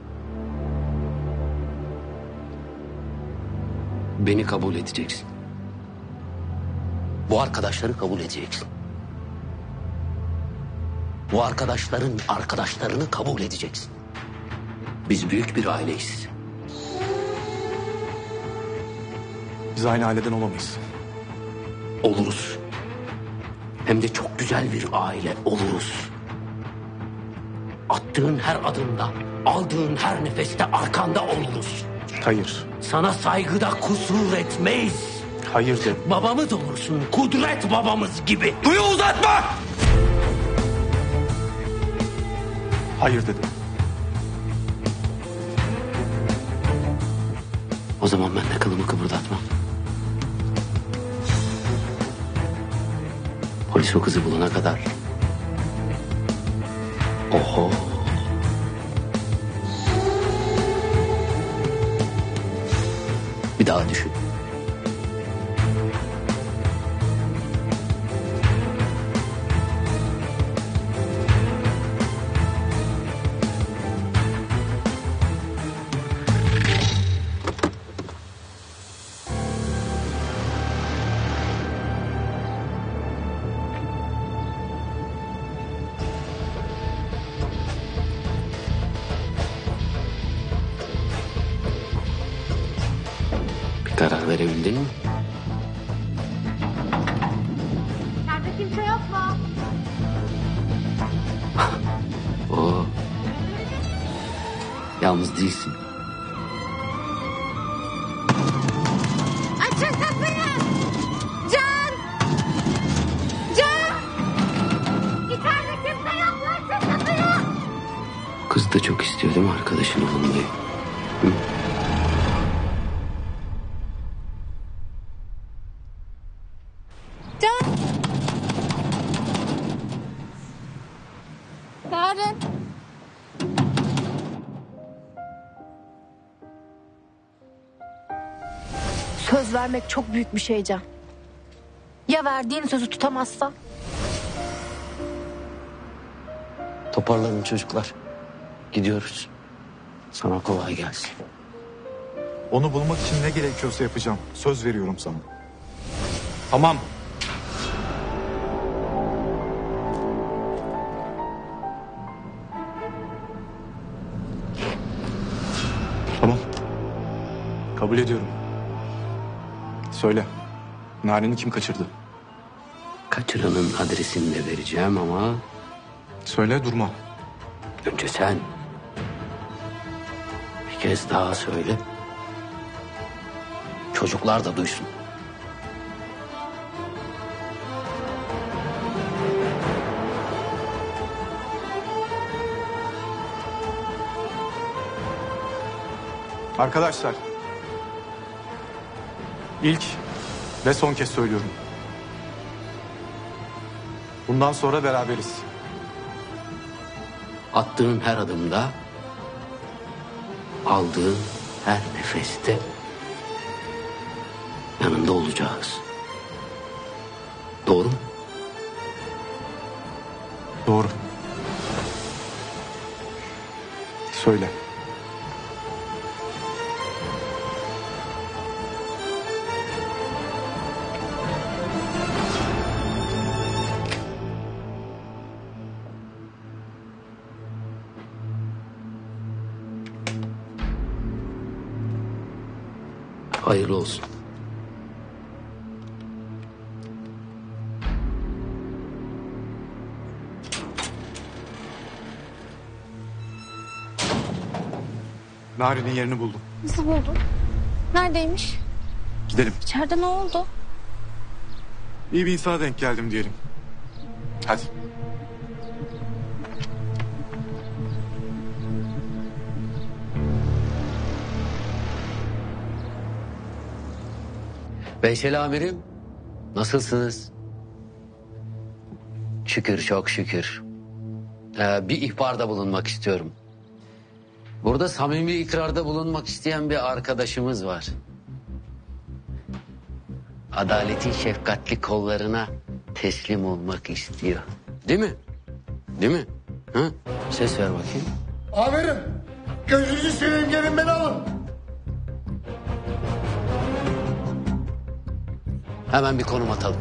Beni kabul edeceksin. Bu arkadaşları kabul edeceksin. Bu arkadaşların arkadaşlarını kabul edeceksin. Biz büyük bir aileyiz. Biz aynı aileden olamayız. Oluruz. Hem de çok güzel bir aile oluruz. Attığın her adımda, aldığın her nefeste arkanda oluruz. Hayır. Sana saygıda kusur etmeyiz. Hayır dedim. Babamız olursun, kudret babamız gibi. Duyu uzatma! Hayır dedim. O zaman ben de kılımı kıpırdatmam. Polis o kızı bulana kadar. Oho. Bir daha düşün. Karar verebildin mi? İçeride kimse yok mu? Oo. Yalnız değilsin. Açın kapıyı! Can! Can! İçeride kimse yok mu? Açın kapıyı! Kız da çok istiyor değil mi arkadaşın olmayı? Hı? Can! Narin! Söz vermek çok büyük bir şey Can. Ya verdiğin sözü tutamazsan? Toparlanın çocuklar. Gidiyoruz. Sana kolay gelsin. Onu bulmak için ne gerekiyorsa yapacağım. Söz veriyorum sana. Tamam. Tamam. Kabul ediyorum. Söyle. Narin'i kim kaçırdı? Kaçıranın adresini de vereceğim ama... Söyle, durma. Önce sen. Bir kez daha söyle. Çocuklar da duysun. Arkadaşlar. İlk ve son kez söylüyorum. Bundan sonra beraberiz. Attığın her adımda, aldığın her nefeste yanında olacağız. Doğru mu? Doğru. Söyle. Hayırlı olsun. Narin'in yerini buldum. Nasıl buldun? Neredeymiş? Gidelim. İçeride ne oldu? İyi bir insana denk geldim diyelim. Hadi. Veysel amirim, nasılsınız? Şükür, çok şükür. Ee, bir ihbarda bulunmak istiyorum. Burada samimi ikrarda bulunmak isteyen bir arkadaşımız var. adaletin şefkatli kollarına teslim olmak istiyor. Değil mi? Değil mi? Ha? Ses ver bakayım. Amirim, gözünüzü seveyim gelin beni alın. Hemen bir konum atalım.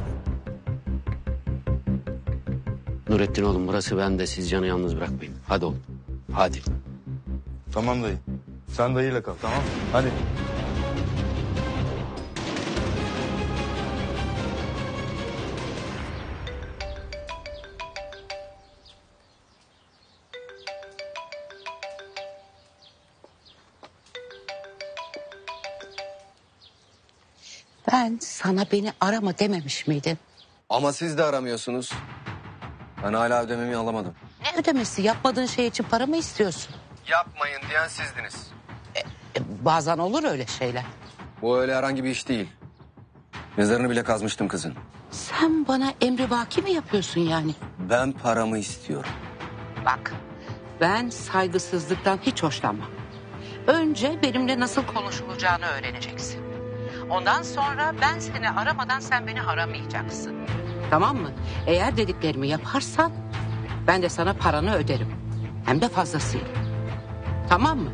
Nurettin oğlum burası bende. Siz Can'ı yalnız bırakmayın. Hadi oğlum. Hadi. Tamam dayı. Sen dayıyla kal, tamam mı? Hadi. Ben sana beni arama dememiş miydim? Ama siz de aramıyorsunuz. Ben hala ödememi alamadım. Ne ödemesi? Yapmadığın şey için para mı istiyorsun? Yapmayın diyen sizdiniz. E, bazen olur öyle şeyler. Bu öyle herhangi bir iş değil. Mezarını bile kazmıştım kızın. Sen bana emrivaki mi yapıyorsun yani? Ben paramı istiyorum. Bak, ben saygısızlıktan hiç hoşlanmam. Önce benimle nasıl konuşulacağını öğreneceksin. Ondan sonra ben seni aramadan sen beni aramayacaksın. Tamam mı? Eğer dediklerimi yaparsan ben de sana paranı öderim. Hem de fazlasıyla. Tamam mı?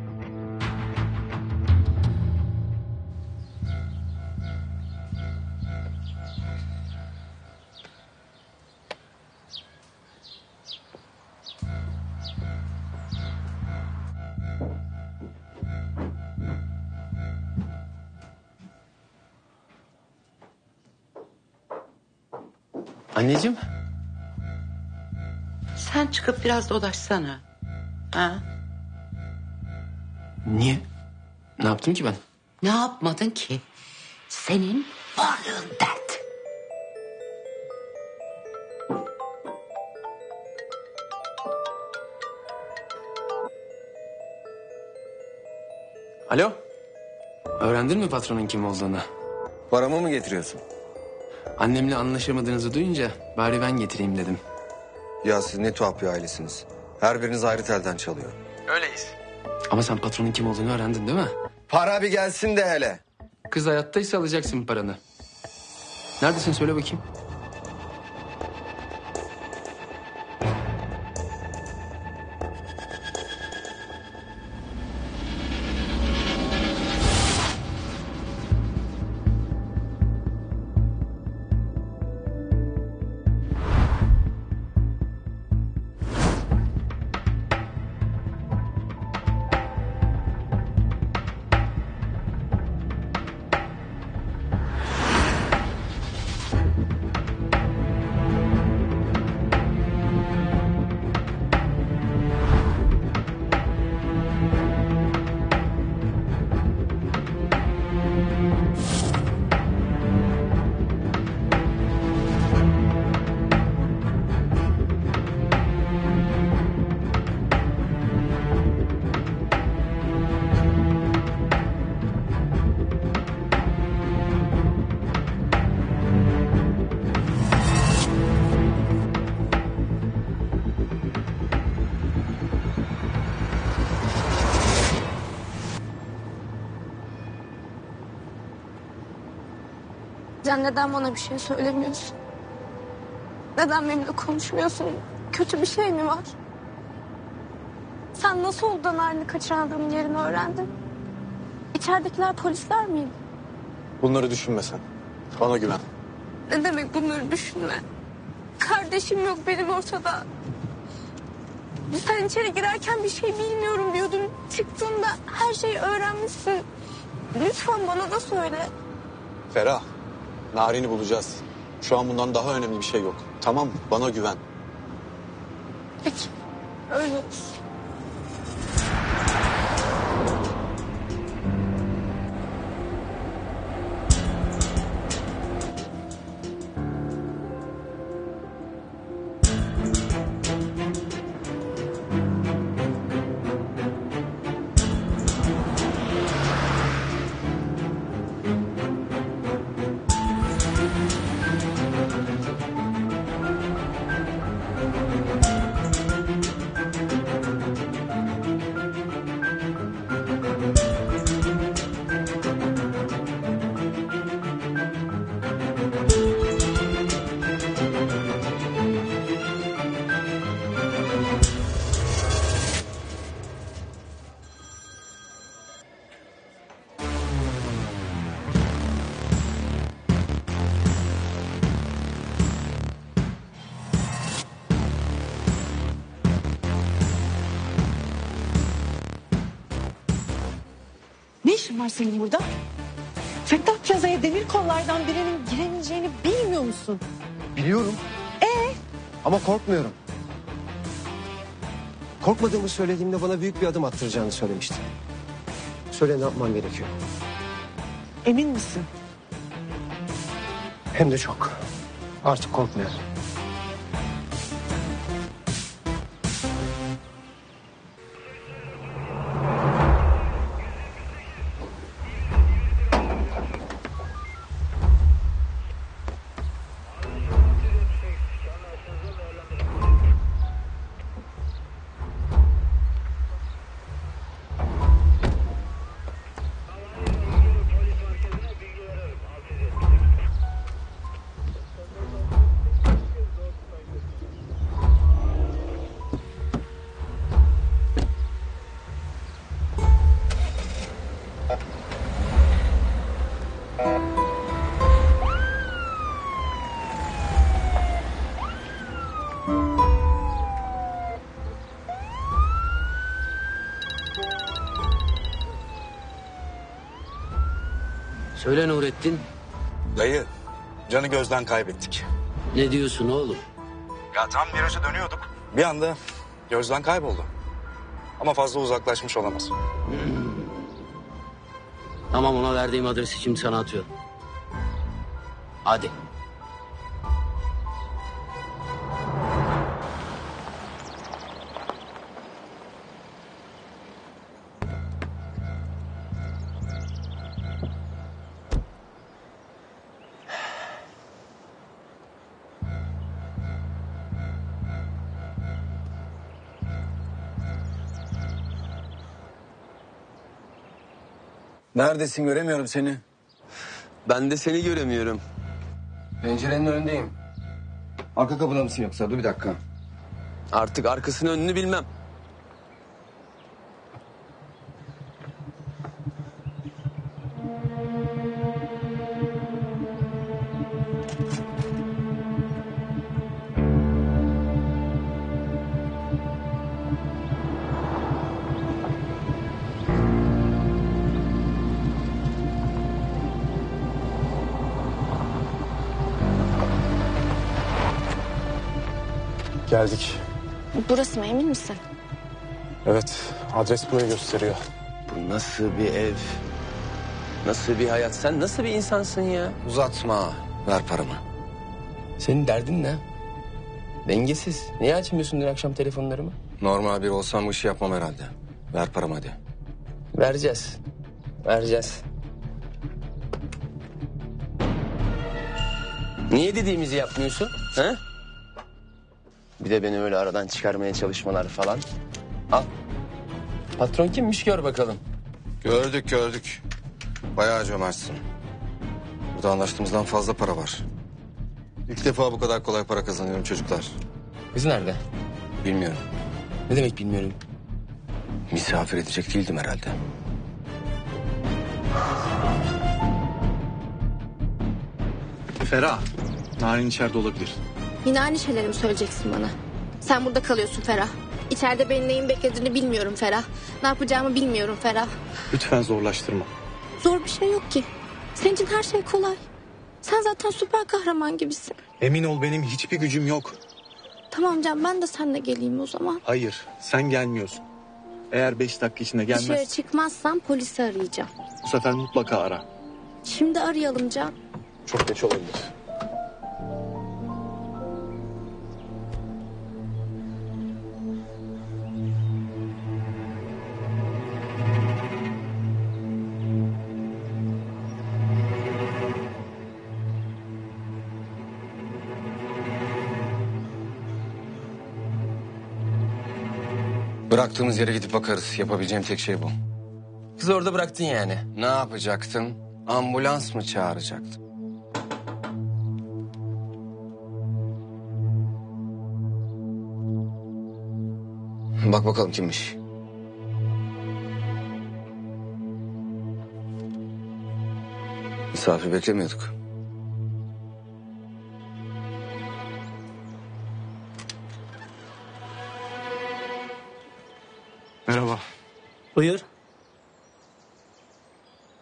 Anneciğim. Sen çıkıp biraz dolaşsana. Ha? Niye? Ne yaptım ki ben? Ne yapmadın ki? Senin varlığın dert. Alo. Öğrendin mi patronun kim olduğunu? Paramı mı getiriyorsun? Annemle anlaşamadığınızı duyunca bari ben getireyim dedim. Ya siz ne tuhaf bir ailesiniz. Her biriniz ayrı telden çalıyor. Öyleyiz. Ama sen patronun kim olduğunu öğrendin değil mi? Para bir gelsin de hele. Kız hayattaysa alacaksın paranı. Neredesin söyle bakayım. Can neden bana bir şey söylemiyorsun? Neden benimle konuşmuyorsun? Kötü bir şey mi var? Sen nasıl oldu da Narin'i kaçırandığımın yerini öğrendin? İçeridekiler polisler miydi? Bunları düşünme sen. Bana güven. Ne demek bunları düşünme? Kardeşim yok benim ortada. Sen içeri girerken bir şey bilmiyorum diyordun. Çıktığında her şeyi öğrenmişsin. Lütfen bana da söyle. Ferah, Narin'i bulacağız. Şu an bundan daha önemli bir şey yok. Tamam mı? Bana güven. Peki, öyle olsun. işin var senin burada? Fettah Plaza'ya demir kollardan birinin giremeyeceğini bilmiyor musun? Biliyorum. Ee? Ama korkmuyorum. Korkmadığımı söylediğimde bana büyük bir adım attıracağını söylemişti. Söyle ne yapmam gerekiyor. Emin misin? Hem de çok. Artık korkmuyorum. Söyle Nurettin. Dayı, Can'ı gözden kaybettik. Ne diyorsun oğlum? Ya tam viraja dönüyorduk. Bir anda gözden kayboldu. Ama fazla uzaklaşmış olamaz. Tamam, ona verdiğim adresi şimdi sana atıyorum. Hadi. Neredesin, göremiyorum seni. Ben de seni göremiyorum. Pencerenin önündeyim. Arka kapıda mısın yoksa? Dur bir dakika. Artık arkasını önünü bilmem. Geldik. Burası mı, emin misin? Evet, adres burayı gösteriyor. Bu nasıl bir ev? Nasıl bir hayat? Sen nasıl bir insansın ya? Uzatma. Ver paramı. Senin derdin ne? Dengesiz. Niye açmıyorsun dün akşam telefonlarımı? Normal bir olsam bu işi yapmam herhalde. Ver paramı hadi. Vereceğiz. Vereceğiz. Niye dediğimizi yapmıyorsun? He? Bir de beni öyle aradan çıkarmaya çalışmalar falan. Al. Patron kimmiş gör bakalım. Gördük gördük. Bayağı cömertsin. Burada anlaştığımızdan fazla para var. İlk defa bu kadar kolay para kazanıyorum çocuklar. Kız nerede? Bilmiyorum. Ne demek bilmiyorum? Misafir edecek değildim herhalde. Ferah, Narin içeride olabilir. Yine aynı şeyleri mi söyleyeceksin bana? Sen burada kalıyorsun Ferah. İçeride benim neyin beklediğini bilmiyorum Ferah. Ne yapacağımı bilmiyorum Ferah. Lütfen zorlaştırma. Zor bir şey yok ki. Senin için her şey kolay. Sen zaten süper kahraman gibisin. Emin ol, benim hiçbir gücüm yok. Tamam Can, ben de seninle geleyim o zaman. Hayır, sen gelmiyorsun. Eğer beş dakika içinde Dışarı gelmez, çıkmazsam polisi arayacağım. bu sefer mutlaka ara. Şimdi arayalım Can. Çok geç olabilir. Bıraktığımız yere gidip bakarız. Yapabileceğim tek şey bu. Kızı orada bıraktın yani. Ne yapacaktın? Ambulans mı çağıracaktın? Bak bakalım kimmiş. Misafir beklemiyorduk. Merhaba. Buyur.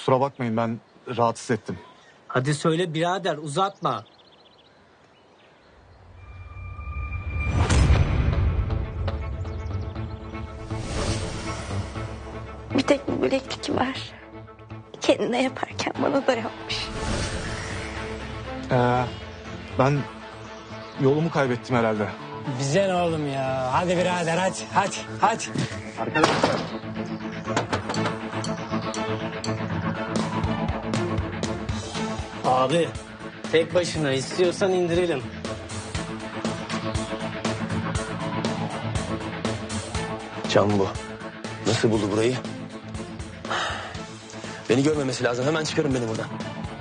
Kusura bakmayın ben rahatsız ettim. Hadi söyle birader uzatma. Bir tek bu bileklik var. Kendine yaparken bana da yapmış. Ee, ben yolumu kaybettim herhalde. Bize ne oğlum ya? Hadi birader hadi hadi hadi. Arkadaşlar. Abi tek başına istiyorsan indirelim. Can bu. Nasıl buldu burayı? Beni görmemesi lazım. Hemen çıkarın beni buradan.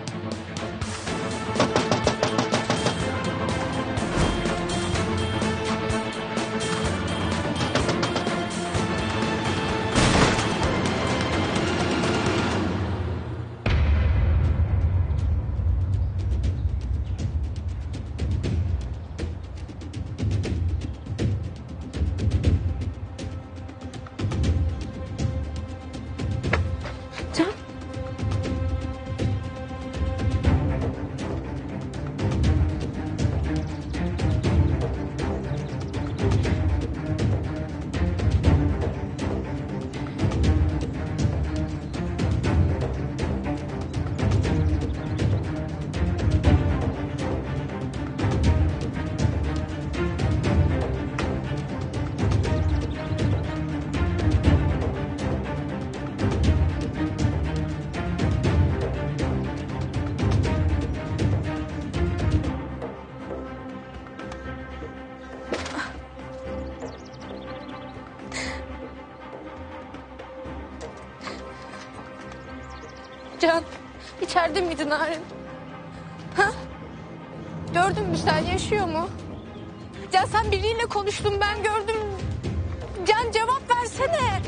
Can, içeride miydin Narin? Ha? Gördün mü sen, yaşıyor mu? Can sen biriyle konuştun, ben gördüm. Can cevap versene.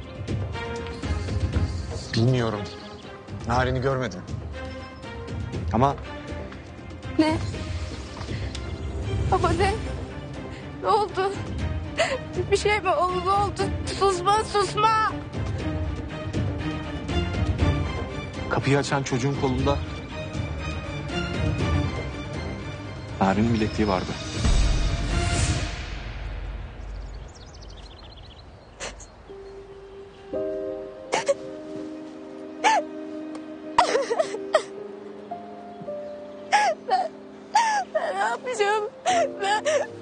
Bilmiyorum. Narin'i görmedim. Ama Ne? Baba ne? Ne oldu? Bir şey mi oldu, ne oldu? Susma, susma. kapıyı açan çocuğun kolunda Narin'in bilekliği vardı. Ben, ben ne yapacağım? Ben...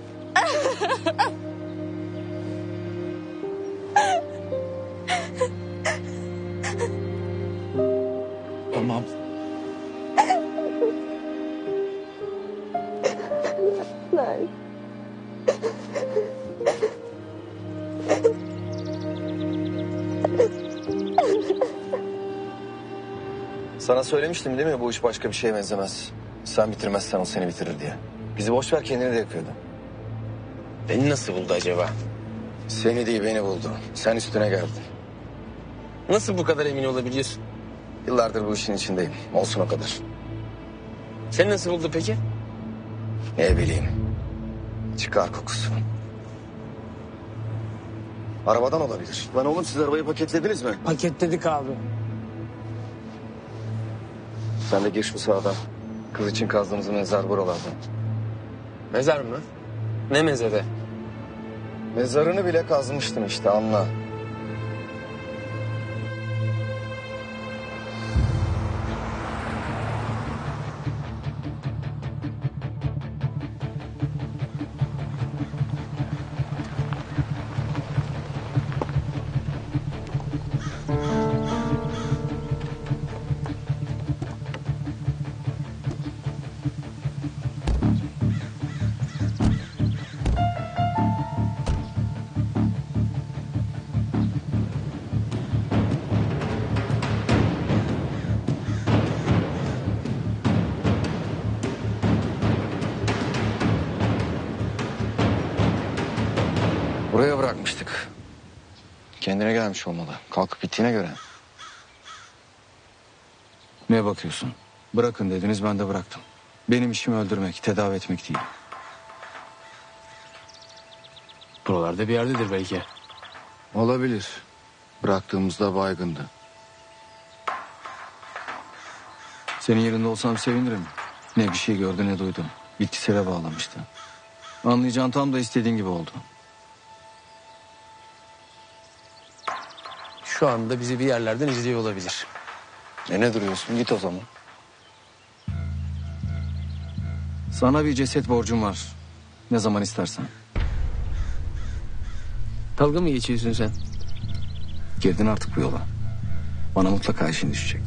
Tamam. Narin. Sana söylemiştim değil mi bu iş başka bir şeye benzemez. Sen bitirmezsen o seni bitirir diye. Bizi boş ver, kendini de yakıyordu. Beni nasıl buldu acaba? Seni değil beni buldu. Sen üstüne geldin. Nasıl bu kadar emin olabiliyorsun? Yıllardır bu işin içindeyim. Olsun o kadar. Seni nasıl buldu peki? Ne bileyim. Çıkar kokusu. Arabadan olabilir. Lan oğlum siz arabayı paketlediniz mi? Paketledik abi. Sen de gir şu sağdan. Kız için kazdığımız mezar buralardan. Mezar mı? Ne mezarı? Mezarını bile kazmıştım işte, anla. Buraya bırakmıştık. Kendine gelmiş olmalı. Kalkıp gittiğine göre. Ne bakıyorsun? Bırakın dediniz, ben de bıraktım. Benim işim öldürmek, tedavi etmek değil. Buralarda bir yerdedir belki. Olabilir. Bıraktığımızda baygındı. Senin yerinde olsam sevinirim. Ne bir şey gördü ne duydu. Bitkisele bağlamıştı. Anlayacağın tam da istediğin gibi oldu. Şu anda bizi bir yerlerden izliyor olabilir. E ne duruyorsun? Git o zaman. Sana bir ceset borcum var. Ne zaman istersen. Dalga mı geçiyorsun sen? Girdin artık bu yola. Bana mutlaka işin düşecek.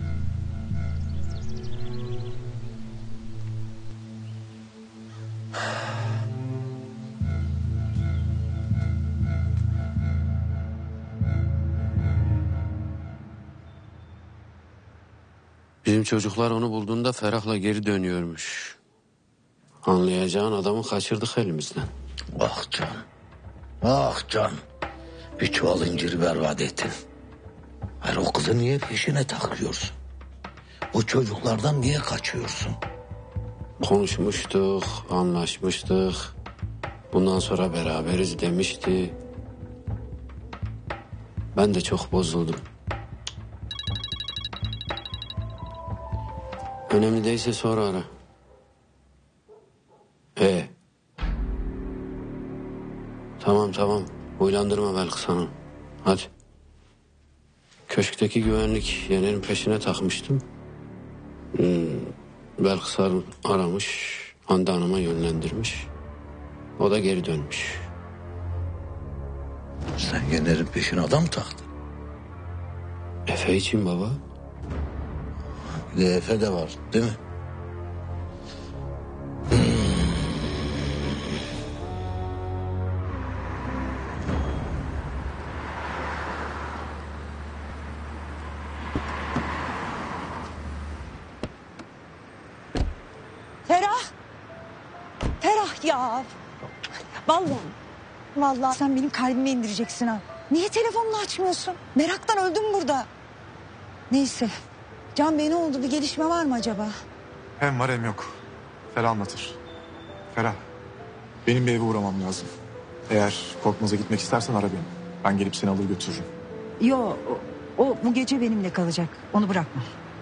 Bizim çocuklar onu bulduğunda Ferah'la geri dönüyormuş. Anlayacağın adamı kaçırdık elimizden. Ah can. Ah can. Bir çuval inciri berbat ettin. Hayır, o kızı niye peşine takıyorsun? O çocuklardan niye kaçıyorsun? Konuşmuştuk, anlaşmıştık. Bundan sonra beraberiz demişti. Ben de çok bozuldum. Önemli değilse sonra ara. Ee. Tamam tamam. Uylandırma Belkıs Hanım. Hadi. Köşkteki güvenlik Yener'in peşine takmıştım. Hmm, Belkıs Hanım aramış. Hande Hanım'a yönlendirmiş. O da geri dönmüş. Sen Yener'in peşine adam taktın. Efe için baba. Bir de Efe de var değil mi? Ferah. Ferah ya. Vallahi. Vallahi sen benim kalbime indireceksin ha. Niye telefonunu açmıyorsun? Meraktan öldüm burada. Neyse. Can Bey ne oldu? Bir gelişme var mı acaba? Hem var hem yok. Ferah anlatır. Ferah. Benim bir eve uğramam lazım. Eğer Korkmaz'a gitmek istersen ara beni. Ben gelip seni alır götürürüm. Yo, o, o bu gece benimle kalacak. Onu bırakma.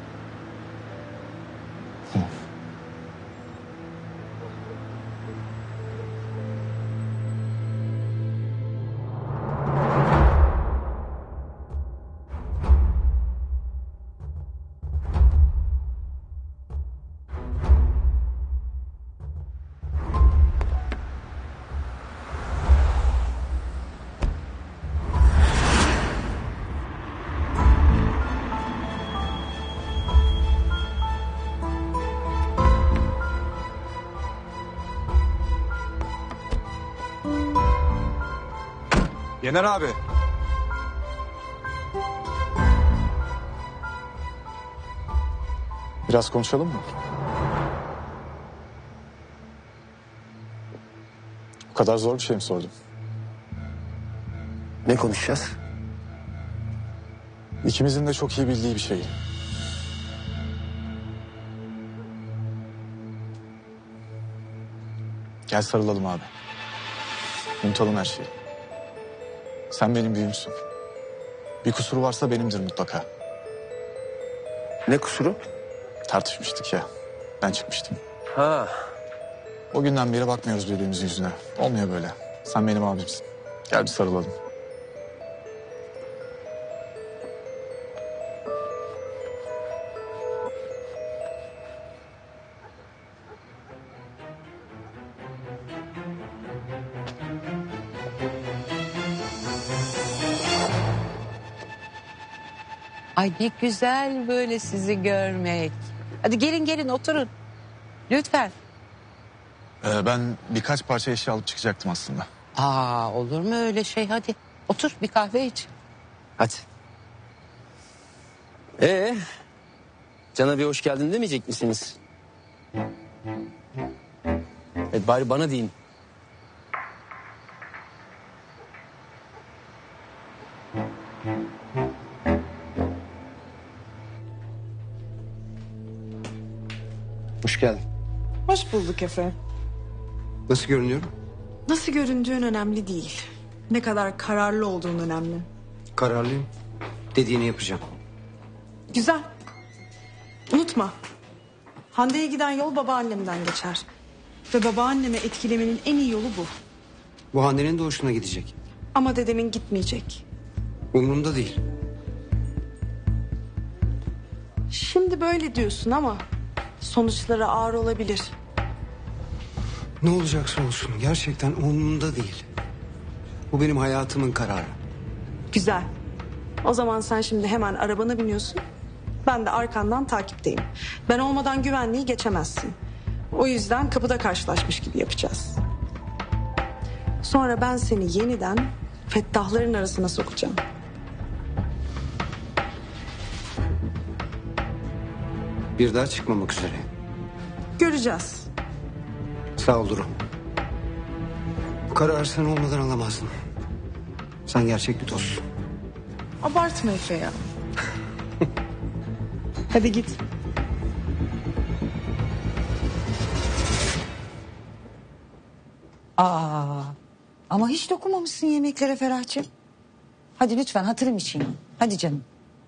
Yener abi. Biraz konuşalım mı? Bu kadar zor bir şey mi sordum? Ne konuşacağız? İkimizin de çok iyi bildiği bir şey. Gel sarılalım abi. Unutalım her şeyi. Sen benim büyüğümsün. Bir kusuru varsa benimdir mutlaka. Ne kusuru? Tartışmıştık ya. Ben çıkmıştım. Ha. O günden beri bakmıyoruz birbirimizin yüzüne. Olmuyor böyle. Sen benim abimsin. Gel bir sarılalım. Ay ne güzel böyle sizi görmek. Hadi gelin gelin oturun. Lütfen. Ee, ben birkaç parça eşya alıp çıkacaktım aslında. Aa olur mu öyle şey, hadi. Otur bir kahve iç. Hadi. Ee, Can'a bir hoş geldin demeyecek misiniz? Evet, bari bana deyin. Hoş geldin. Hoş bulduk Efe. Nasıl görünüyorum? Nasıl göründüğün önemli değil. Ne kadar kararlı olduğun önemli. Kararlıyım. Dediğini yapacağım. Güzel. Unutma, Hande'ye giden yol babaannemden geçer. Ve babaanneme etkilemenin en iyi yolu bu. Bu Hande'nin de hoşuna gidecek. Ama dedemin gitmeyecek. Umurumda değil. Şimdi böyle diyorsun ama sonuçları ağır olabilir. Ne olacaksa olsun gerçekten umurumda değil. Bu benim hayatımın kararı. Güzel. O zaman sen şimdi hemen arabana biniyorsun. Ben de arkandan takipteyim. Ben olmadan güvenliği geçemezsin. O yüzden kapıda karşılaşmış gibi yapacağız. Sonra ben seni yeniden fettahların arasına sokacağım. Bir daha çıkmamak üzere. Göreceğiz. Sağ ol Duru. Bu kararı sen olmadan alamazdın. Sen gerçek bir dostsun. Abartma Efe ya. Hadi git. Aa, ama hiç dokunmamışsın yemeklere Ferah'cığım. Hadi lütfen hatırım için. Hadi canım.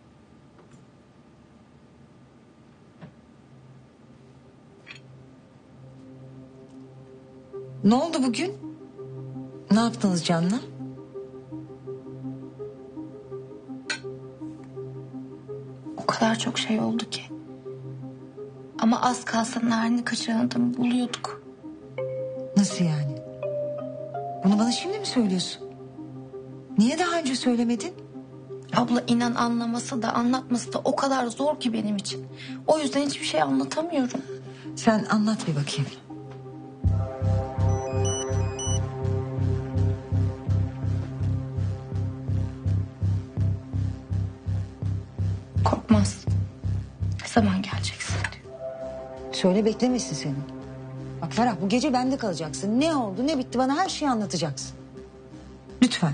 Ne oldu bugün? Ne yaptınız Can'la? O kadar çok şey oldu ki. Ama az kalsa Narin'i kaçıran adamı buluyorduk. Nasıl yani? Bunu bana şimdi mi söylüyorsun? Niye daha önce söylemedin? Abla inan anlaması da anlatması da o kadar zor ki benim için. O yüzden hiçbir şey anlatamıyorum. Sen anlat bir bakayım. Korkmaz. Ne zaman geleceksin diyor. Söyle beklemesin seni. Bak Ferah bu gece bende kalacaksın. Ne oldu ne bitti bana her şeyi anlatacaksın. Lütfen.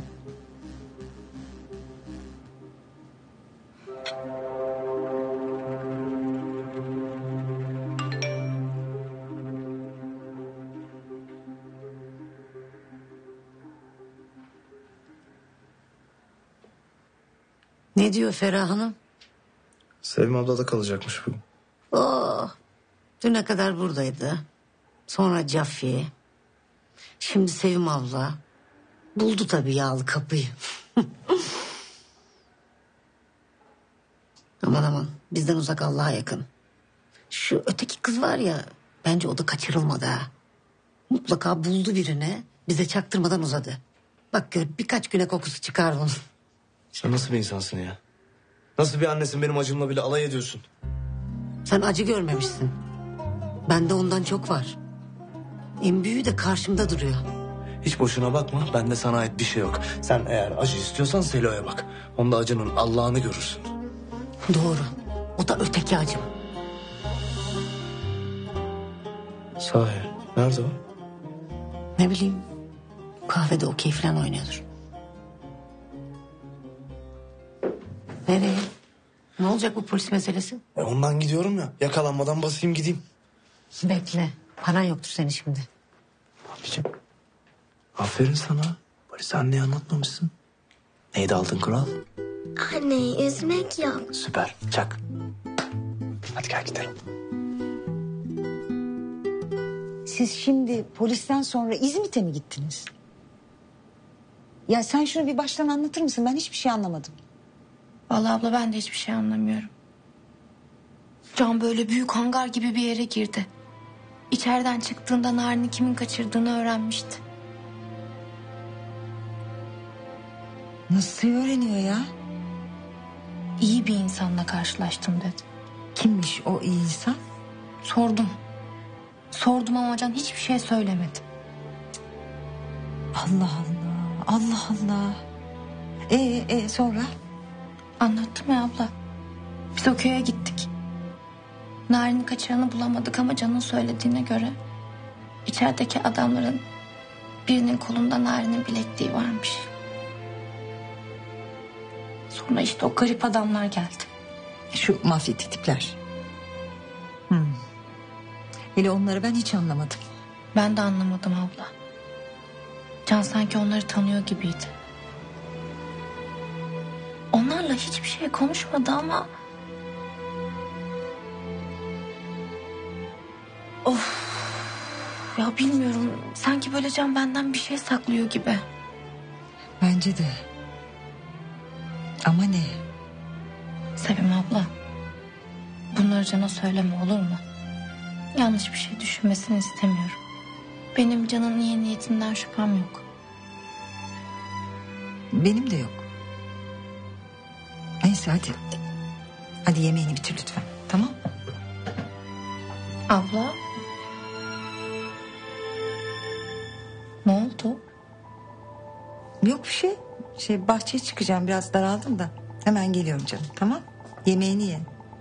Ne diyor Ferah Hanım? Sevim abla da kalacakmış bugün. Oh, düne kadar buradaydı. Sonra Cafi. Şimdi Sevim abla. Buldu tabii yağlı kapıyı. Aman aman bizden uzak Allah'a yakın. Şu öteki kız var ya bence o da kaçırılmadı ha. Mutlaka buldu birini bize çaktırmadan uzadı. Bak gör birkaç güne kokusu çıkar bunun. Sen nasıl bir insansın ya? Nasıl bir annesin benim acımla bile alay ediyorsun? Sen acı görmemişsin. Bende ondan çok var. En büyüğü de karşımda duruyor. Hiç boşuna bakma. Bende sana ait bir şey yok. Sen eğer acı istiyorsan Selo'ya bak. Onda acının Allah'ını görürsün. Doğru. O da öteki acım. Sahi. Nerede o? Ne bileyim. Kahvede okey falan oynuyordur. Nereye? Ne olacak bu polis meselesi? E ondan gidiyorum ya. Yakalanmadan basayım gideyim. Bekle. Paran yoktur senin şimdi. Abicim. Aferin sana. Polise anneye anlatmamışsın. Neydi altın kural? Anneyi üzmek yok. Süper. Çak. Hadi gel gidelim. Siz şimdi polisten sonra İzmit'e mi gittiniz? Ya sen şunu bir baştan anlatır mısın? Ben hiçbir şey anlamadım. Vallahi abla ben de hiçbir şey anlamıyorum. Can böyle büyük hangar gibi bir yere girdi. İçeriden çıktığında Narin'i kimin kaçırdığını öğrenmişti. Nasıl öğreniyor ya? İyi bir insanla karşılaştım dedi. Kimmiş o iyi insan? Sordum. Sordum ama Can hiçbir şey söylemedi. Allah Allah. Allah Allah. Ee, e, sonra? Anlattım ya abla. Biz o köye gittik. Narin'i kaçıranı bulamadık ama Can'ın söylediğine göre içerideki adamların birinin kolunda Narin'in bilekliği varmış. Sonra işte o garip adamlar geldi. Şu mafyatik tipler. Hmm. Hele onları ben hiç anlamadım. Ben de anlamadım abla. Can sanki onları tanıyor gibiydi. Onlarla hiçbir şey konuşmadı ama Of. Ya bilmiyorum. Sanki böyle Can benden bir şey saklıyor gibi. Bence de. Ama ne? Sevim abla. Bunları Can'a söyleme olur mu? Yanlış bir şey düşünmesini istemiyorum. Benim Can'ın iyi niyetinden şüphem yok. Benim de yok. Neyse hadi. Hadi yemeğini bitir lütfen. Tamam? Abla. Ne oldu? Yok bir şey. Şey bahçeye çıkacağım, biraz daraldım da. Hemen geliyorum canım, tamam? Yemeğini ye.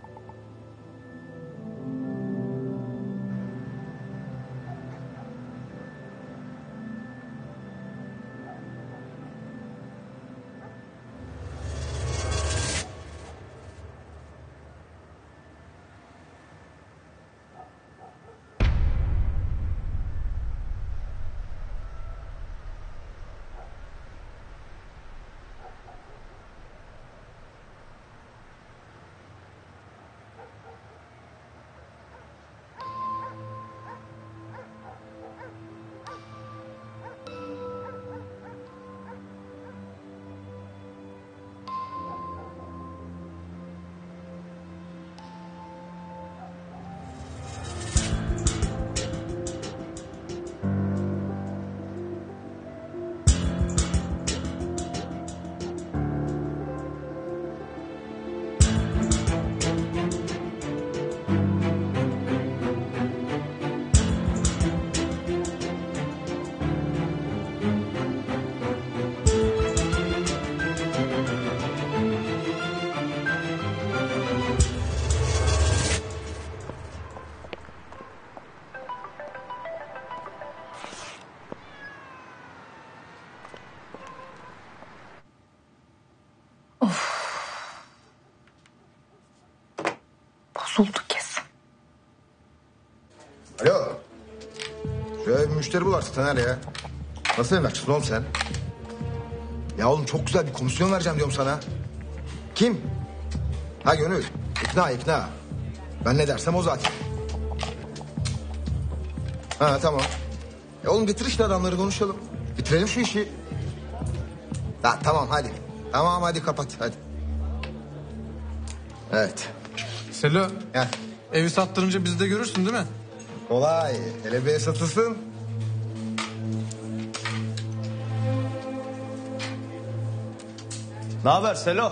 Bozuldu kesin. Alo. Şöyle bir müşteri bul artık Taner ya. Nasıl emlakçısın oğlum sen? Ya oğlum çok güzel bir komisyon vereceğim diyorum sana. Kim? Ha Gönül. İkna ikna. Ben ne dersem o zaten. Ha tamam. E oğlum getir işte adamları konuşalım. Bitirelim şu işi. Ha tamam hadi. Tamam hadi kapat hadi. Evet. Selo. Heh. Evi sattırınca bizi de görürsün değil mi? Kolay. Hele bir ev satılsın. Ne haber Selo?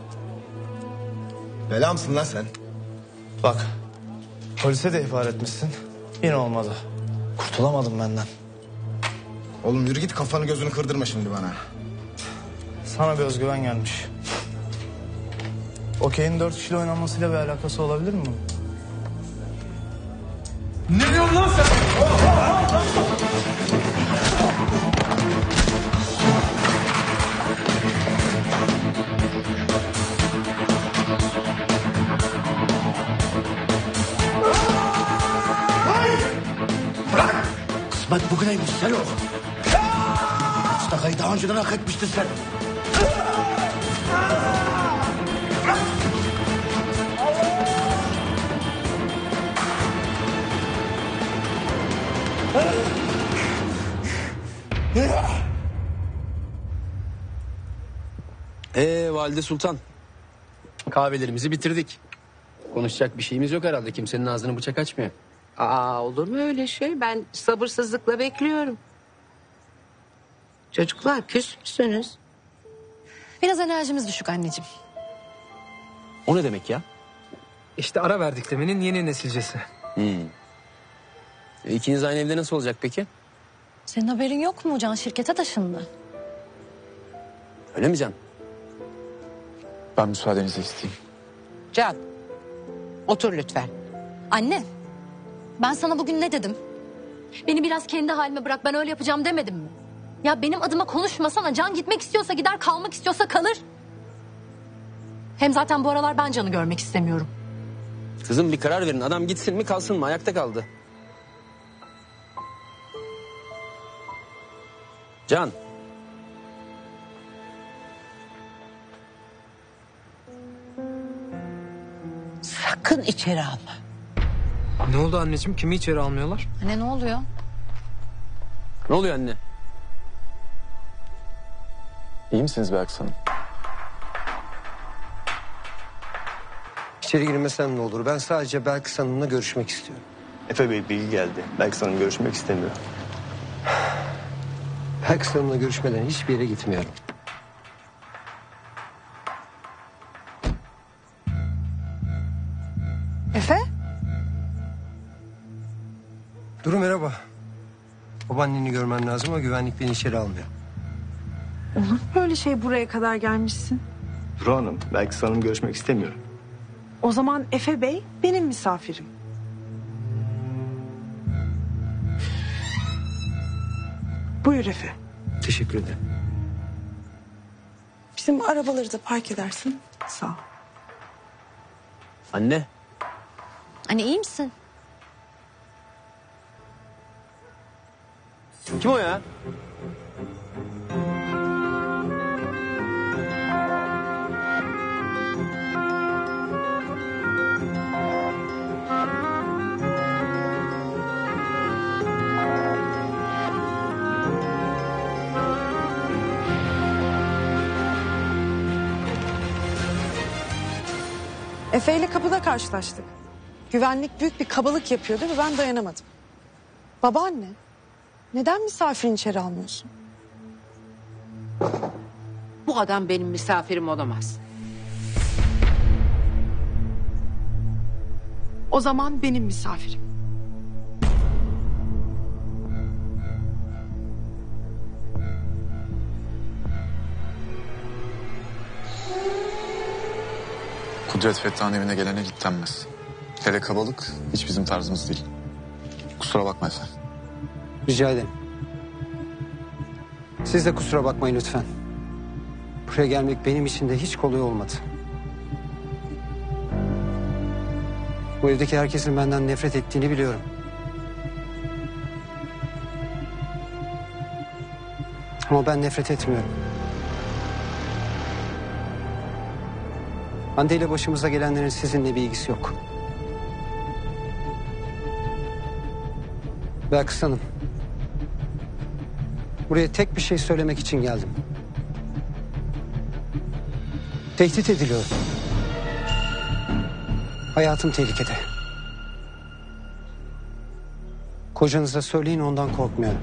Bela mısın lan sen? Bak, polise de ihbar etmişsin. Yine olmadı. Kurtulamadım benden. Oğlum yürü git, kafanı gözünü kırdırma şimdi bana. Sana bir özgüven gelmiş. Okey'in dört kişiyle oynanmasıyla bir alakası olabilir mi? Ne diyorsun lan sen? Kısmet bugüneymiş Selo. Ustakayı daha önceden hak etmiştin sen. Ee Valide Sultan. Kahvelerimizi bitirdik. Konuşacak bir şeyimiz yok herhalde. Kimsenin ağzını bıçak açmıyor. Aa, olur mu öyle şey? Ben sabırsızlıkla bekliyorum. Çocuklar küs müsünüz? Biraz enerjimiz düşük anneciğim. O ne demek ya? İşte ara verdik demenin yeni nesilcesi. Hmm. E, ikiniz aynı evde nasıl olacak peki? Senin haberin yok mu? Can şirkete taşındı. Öyle mi Can? Ben müsaadenizi isteyeyim. Can, otur lütfen. Anne, ben sana bugün ne dedim? Beni biraz kendi halime bırak, ben öyle yapacağım demedim mi? Ya benim adıma konuşmasana. Can gitmek istiyorsa gider, kalmak istiyorsa kalır. Hem zaten bu aralar ben Can'ı görmek istemiyorum. Kızım bir karar verin. Adam gitsin mi kalsın mı? Ayakta kaldı. Can. Sakın içeri alma. Ne oldu anneciğim? Kimi içeri almıyorlar? Anne ne oluyor? Ne oluyor anne? İyi misiniz Belkıs Hanım? İçeri girmesen ne olur? Ben sadece Belkıs Hanım'la görüşmek istiyorum. Efe Bey bilgi geldi. Belkıs Hanım görüşmek istemiyor. Belkıs Hanım'la görüşmeden hiçbir yere gitmiyorum. Efe? Duru merhaba. Babaanneni görmen lazım ama güvenlik beni içeri almıyor. Olur mu böyle şey, buraya kadar gelmişsin? Duru Hanım, Belkıs Hanım görüşmek istemiyor. O zaman Efe Bey benim misafirim. Buyur Efe. Teşekkür ederim. Bizim arabaları da park edersin. Sağ ol. Anne. Anne iyi misin? Kim o ya? Efe ile kapıda karşılaştık. Güvenlik büyük bir kabalık yapıyordu ve ben dayanamadım. Babaanne, neden misafirini içeri almıyorsun? Bu adam benim misafirim olamaz. O zaman benim misafirim. Kudret Fettah'ın evine gelene git denmez. Hele kabalık hiç bizim tarzımız değil. Kusura bakma Efe. Rica ederim. Siz de kusura bakmayın lütfen. Buraya gelmek benim için de hiç kolay olmadı. Bu evdeki herkesin benden nefret ettiğini biliyorum. Ama ben nefret etmiyorum. Hande ile başımıza gelenlerin sizinle bir ilgisi yok. Belkıs Hanım. Buraya tek bir şey söylemek için geldim. Tehdit ediliyorum. Hayatım tehlikede. Kocanıza söyleyin, ondan korkmuyorum.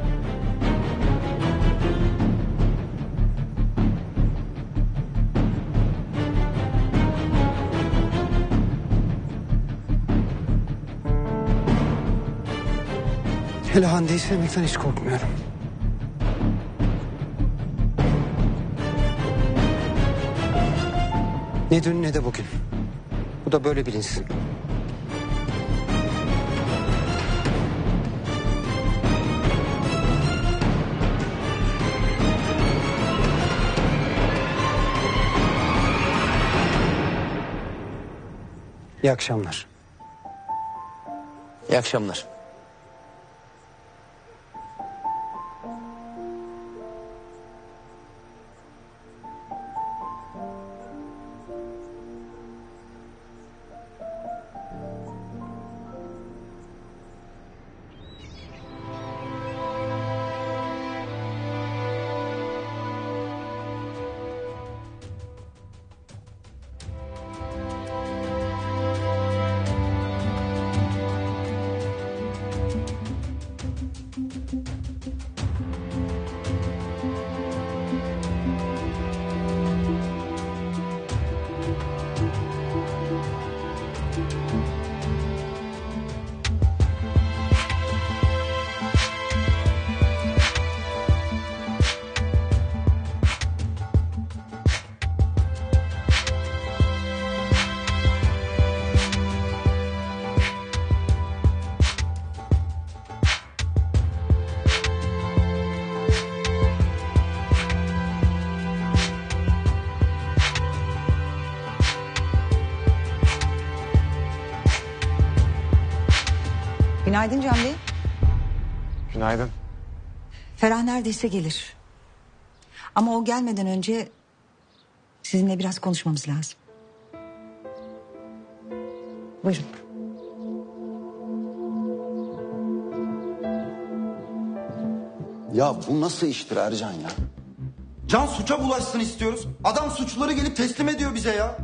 Hele Hande'yi sevmekten hiç korkmuyorum. Ne dün ne de bugün. Bu da böyle bilinsin. İyi akşamlar. İyi akşamlar. Günaydın Can Bey. Günaydın. Ferah neredeyse gelir. Ama o gelmeden önce sizinle biraz konuşmamız lazım. Buyurun. Ya bu nasıl iştir Ercan ya? Can suça bulaşsın istiyoruz. Adam suçları gelip teslim ediyor bize ya.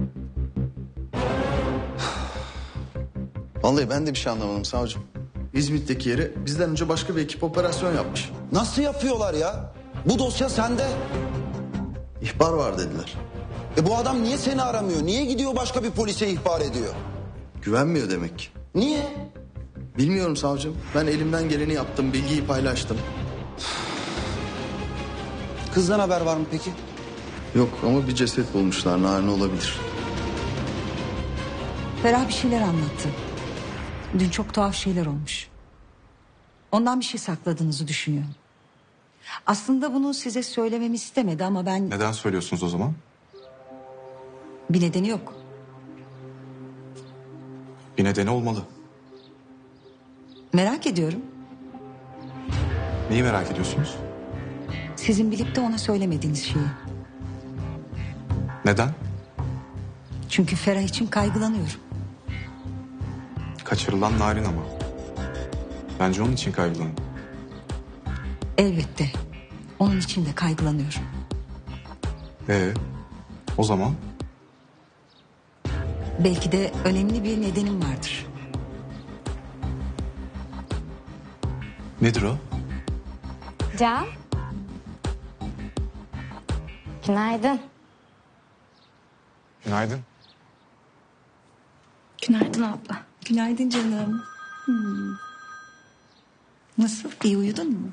Vallahi ben de bir şey anlamadım savcım. İzmit'teki yeri bizden önce başka bir ekip operasyon yapmış. Nasıl yapıyorlar ya? Bu dosya sende. İhbar var dediler. E bu adam niye seni aramıyor? Niye gidiyor başka bir polise ihbar ediyor? Güvenmiyor demek ki. Niye? Bilmiyorum savcım. Ben elimden geleni yaptım, bilgiyi paylaştım. Kızdan haber var mı peki? Yok ama bir ceset bulmuşlar, narin olabilir. Ferah bir şeyler anlattı. Dün çok tuhaf şeyler olmuş. Ondan bir şey sakladığınızı düşünüyorum. Aslında bunu size söylememi istemedi ama ben... Neden söylüyorsunuz o zaman? Bir nedeni yok. Bir nedeni olmalı. Merak ediyorum. Neyi merak ediyorsunuz? Sizin bilip de ona söylemediğiniz şeyi. Neden? Çünkü Ferah için kaygılanıyorum. Kaçırılan Narin ama. Bence onun için kaygılanın. Elbette. Onun için de kaygılanıyorum. Ee, o zaman? Belki de önemli bir nedenim vardır. Nedir o? Can. Günaydın. Günaydın. Günaydın abla. Günaydın canım. Hmm. Nasıl? İyi uyudun mu?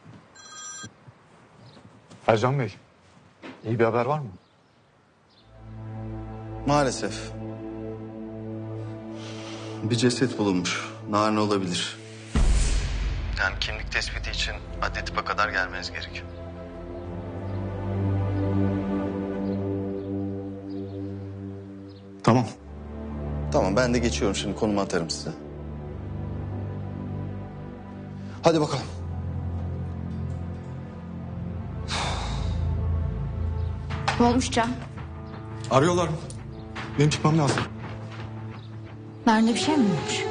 Ercan Bey, iyi bir haber var mı? Maalesef. Bir ceset bulunmuş, narin olabilir. Yani kimlik tespiti için adli tıpa kadar gelmeniz gerekiyor. Tamam. Tamam ben de geçiyorum şimdi, konumu atarım size. Hadi bakalım. Ne olmuş Can? Arıyorlar. Benim çıkmam lazım. Narin'e bir şey mi olmuş?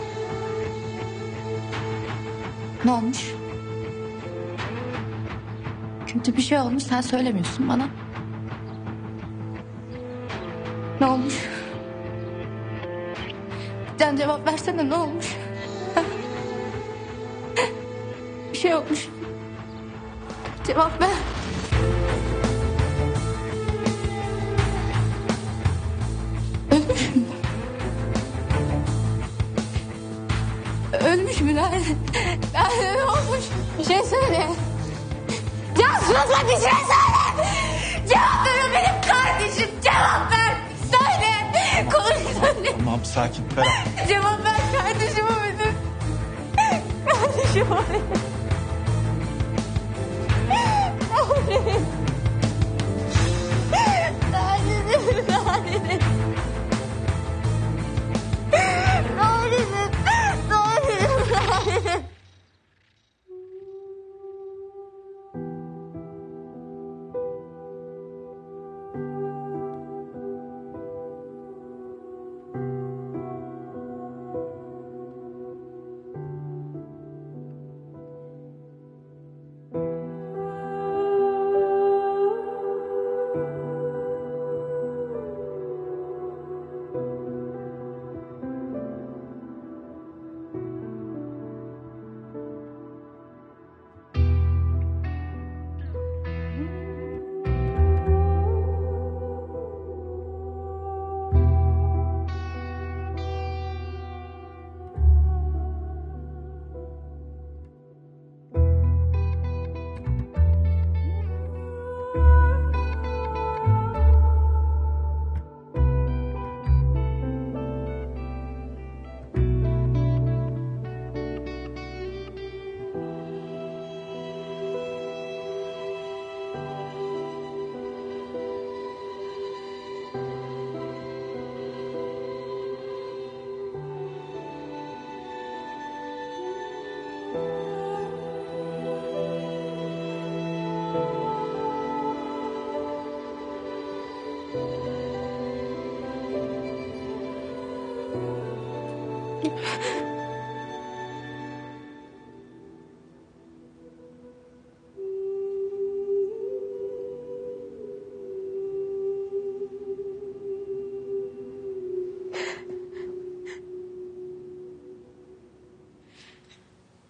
Ne olmuş? Kötü bir şey olmuş, sen söylemiyorsun bana. Ne olmuş? Can cevap versene, ne olmuş? Bir şey olmuş. Cevap ver. Ölmüş mü? Ölmüş mü Lale? Lale ne olmuş? Bir şey söyle. Can sus, bir şey söyle. Cevap ver, o benim kardeşim. Cevap ver. Söyle. Konuş söyle. Tamam sakin Ferah. Cevap ver, kardeşim öldü. Kardeşim öldü. Narin. Narin. Narin. Narin. Narin. Narin.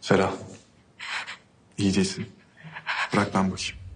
Ferah. İyi değilsin. Bırak ben bakayım.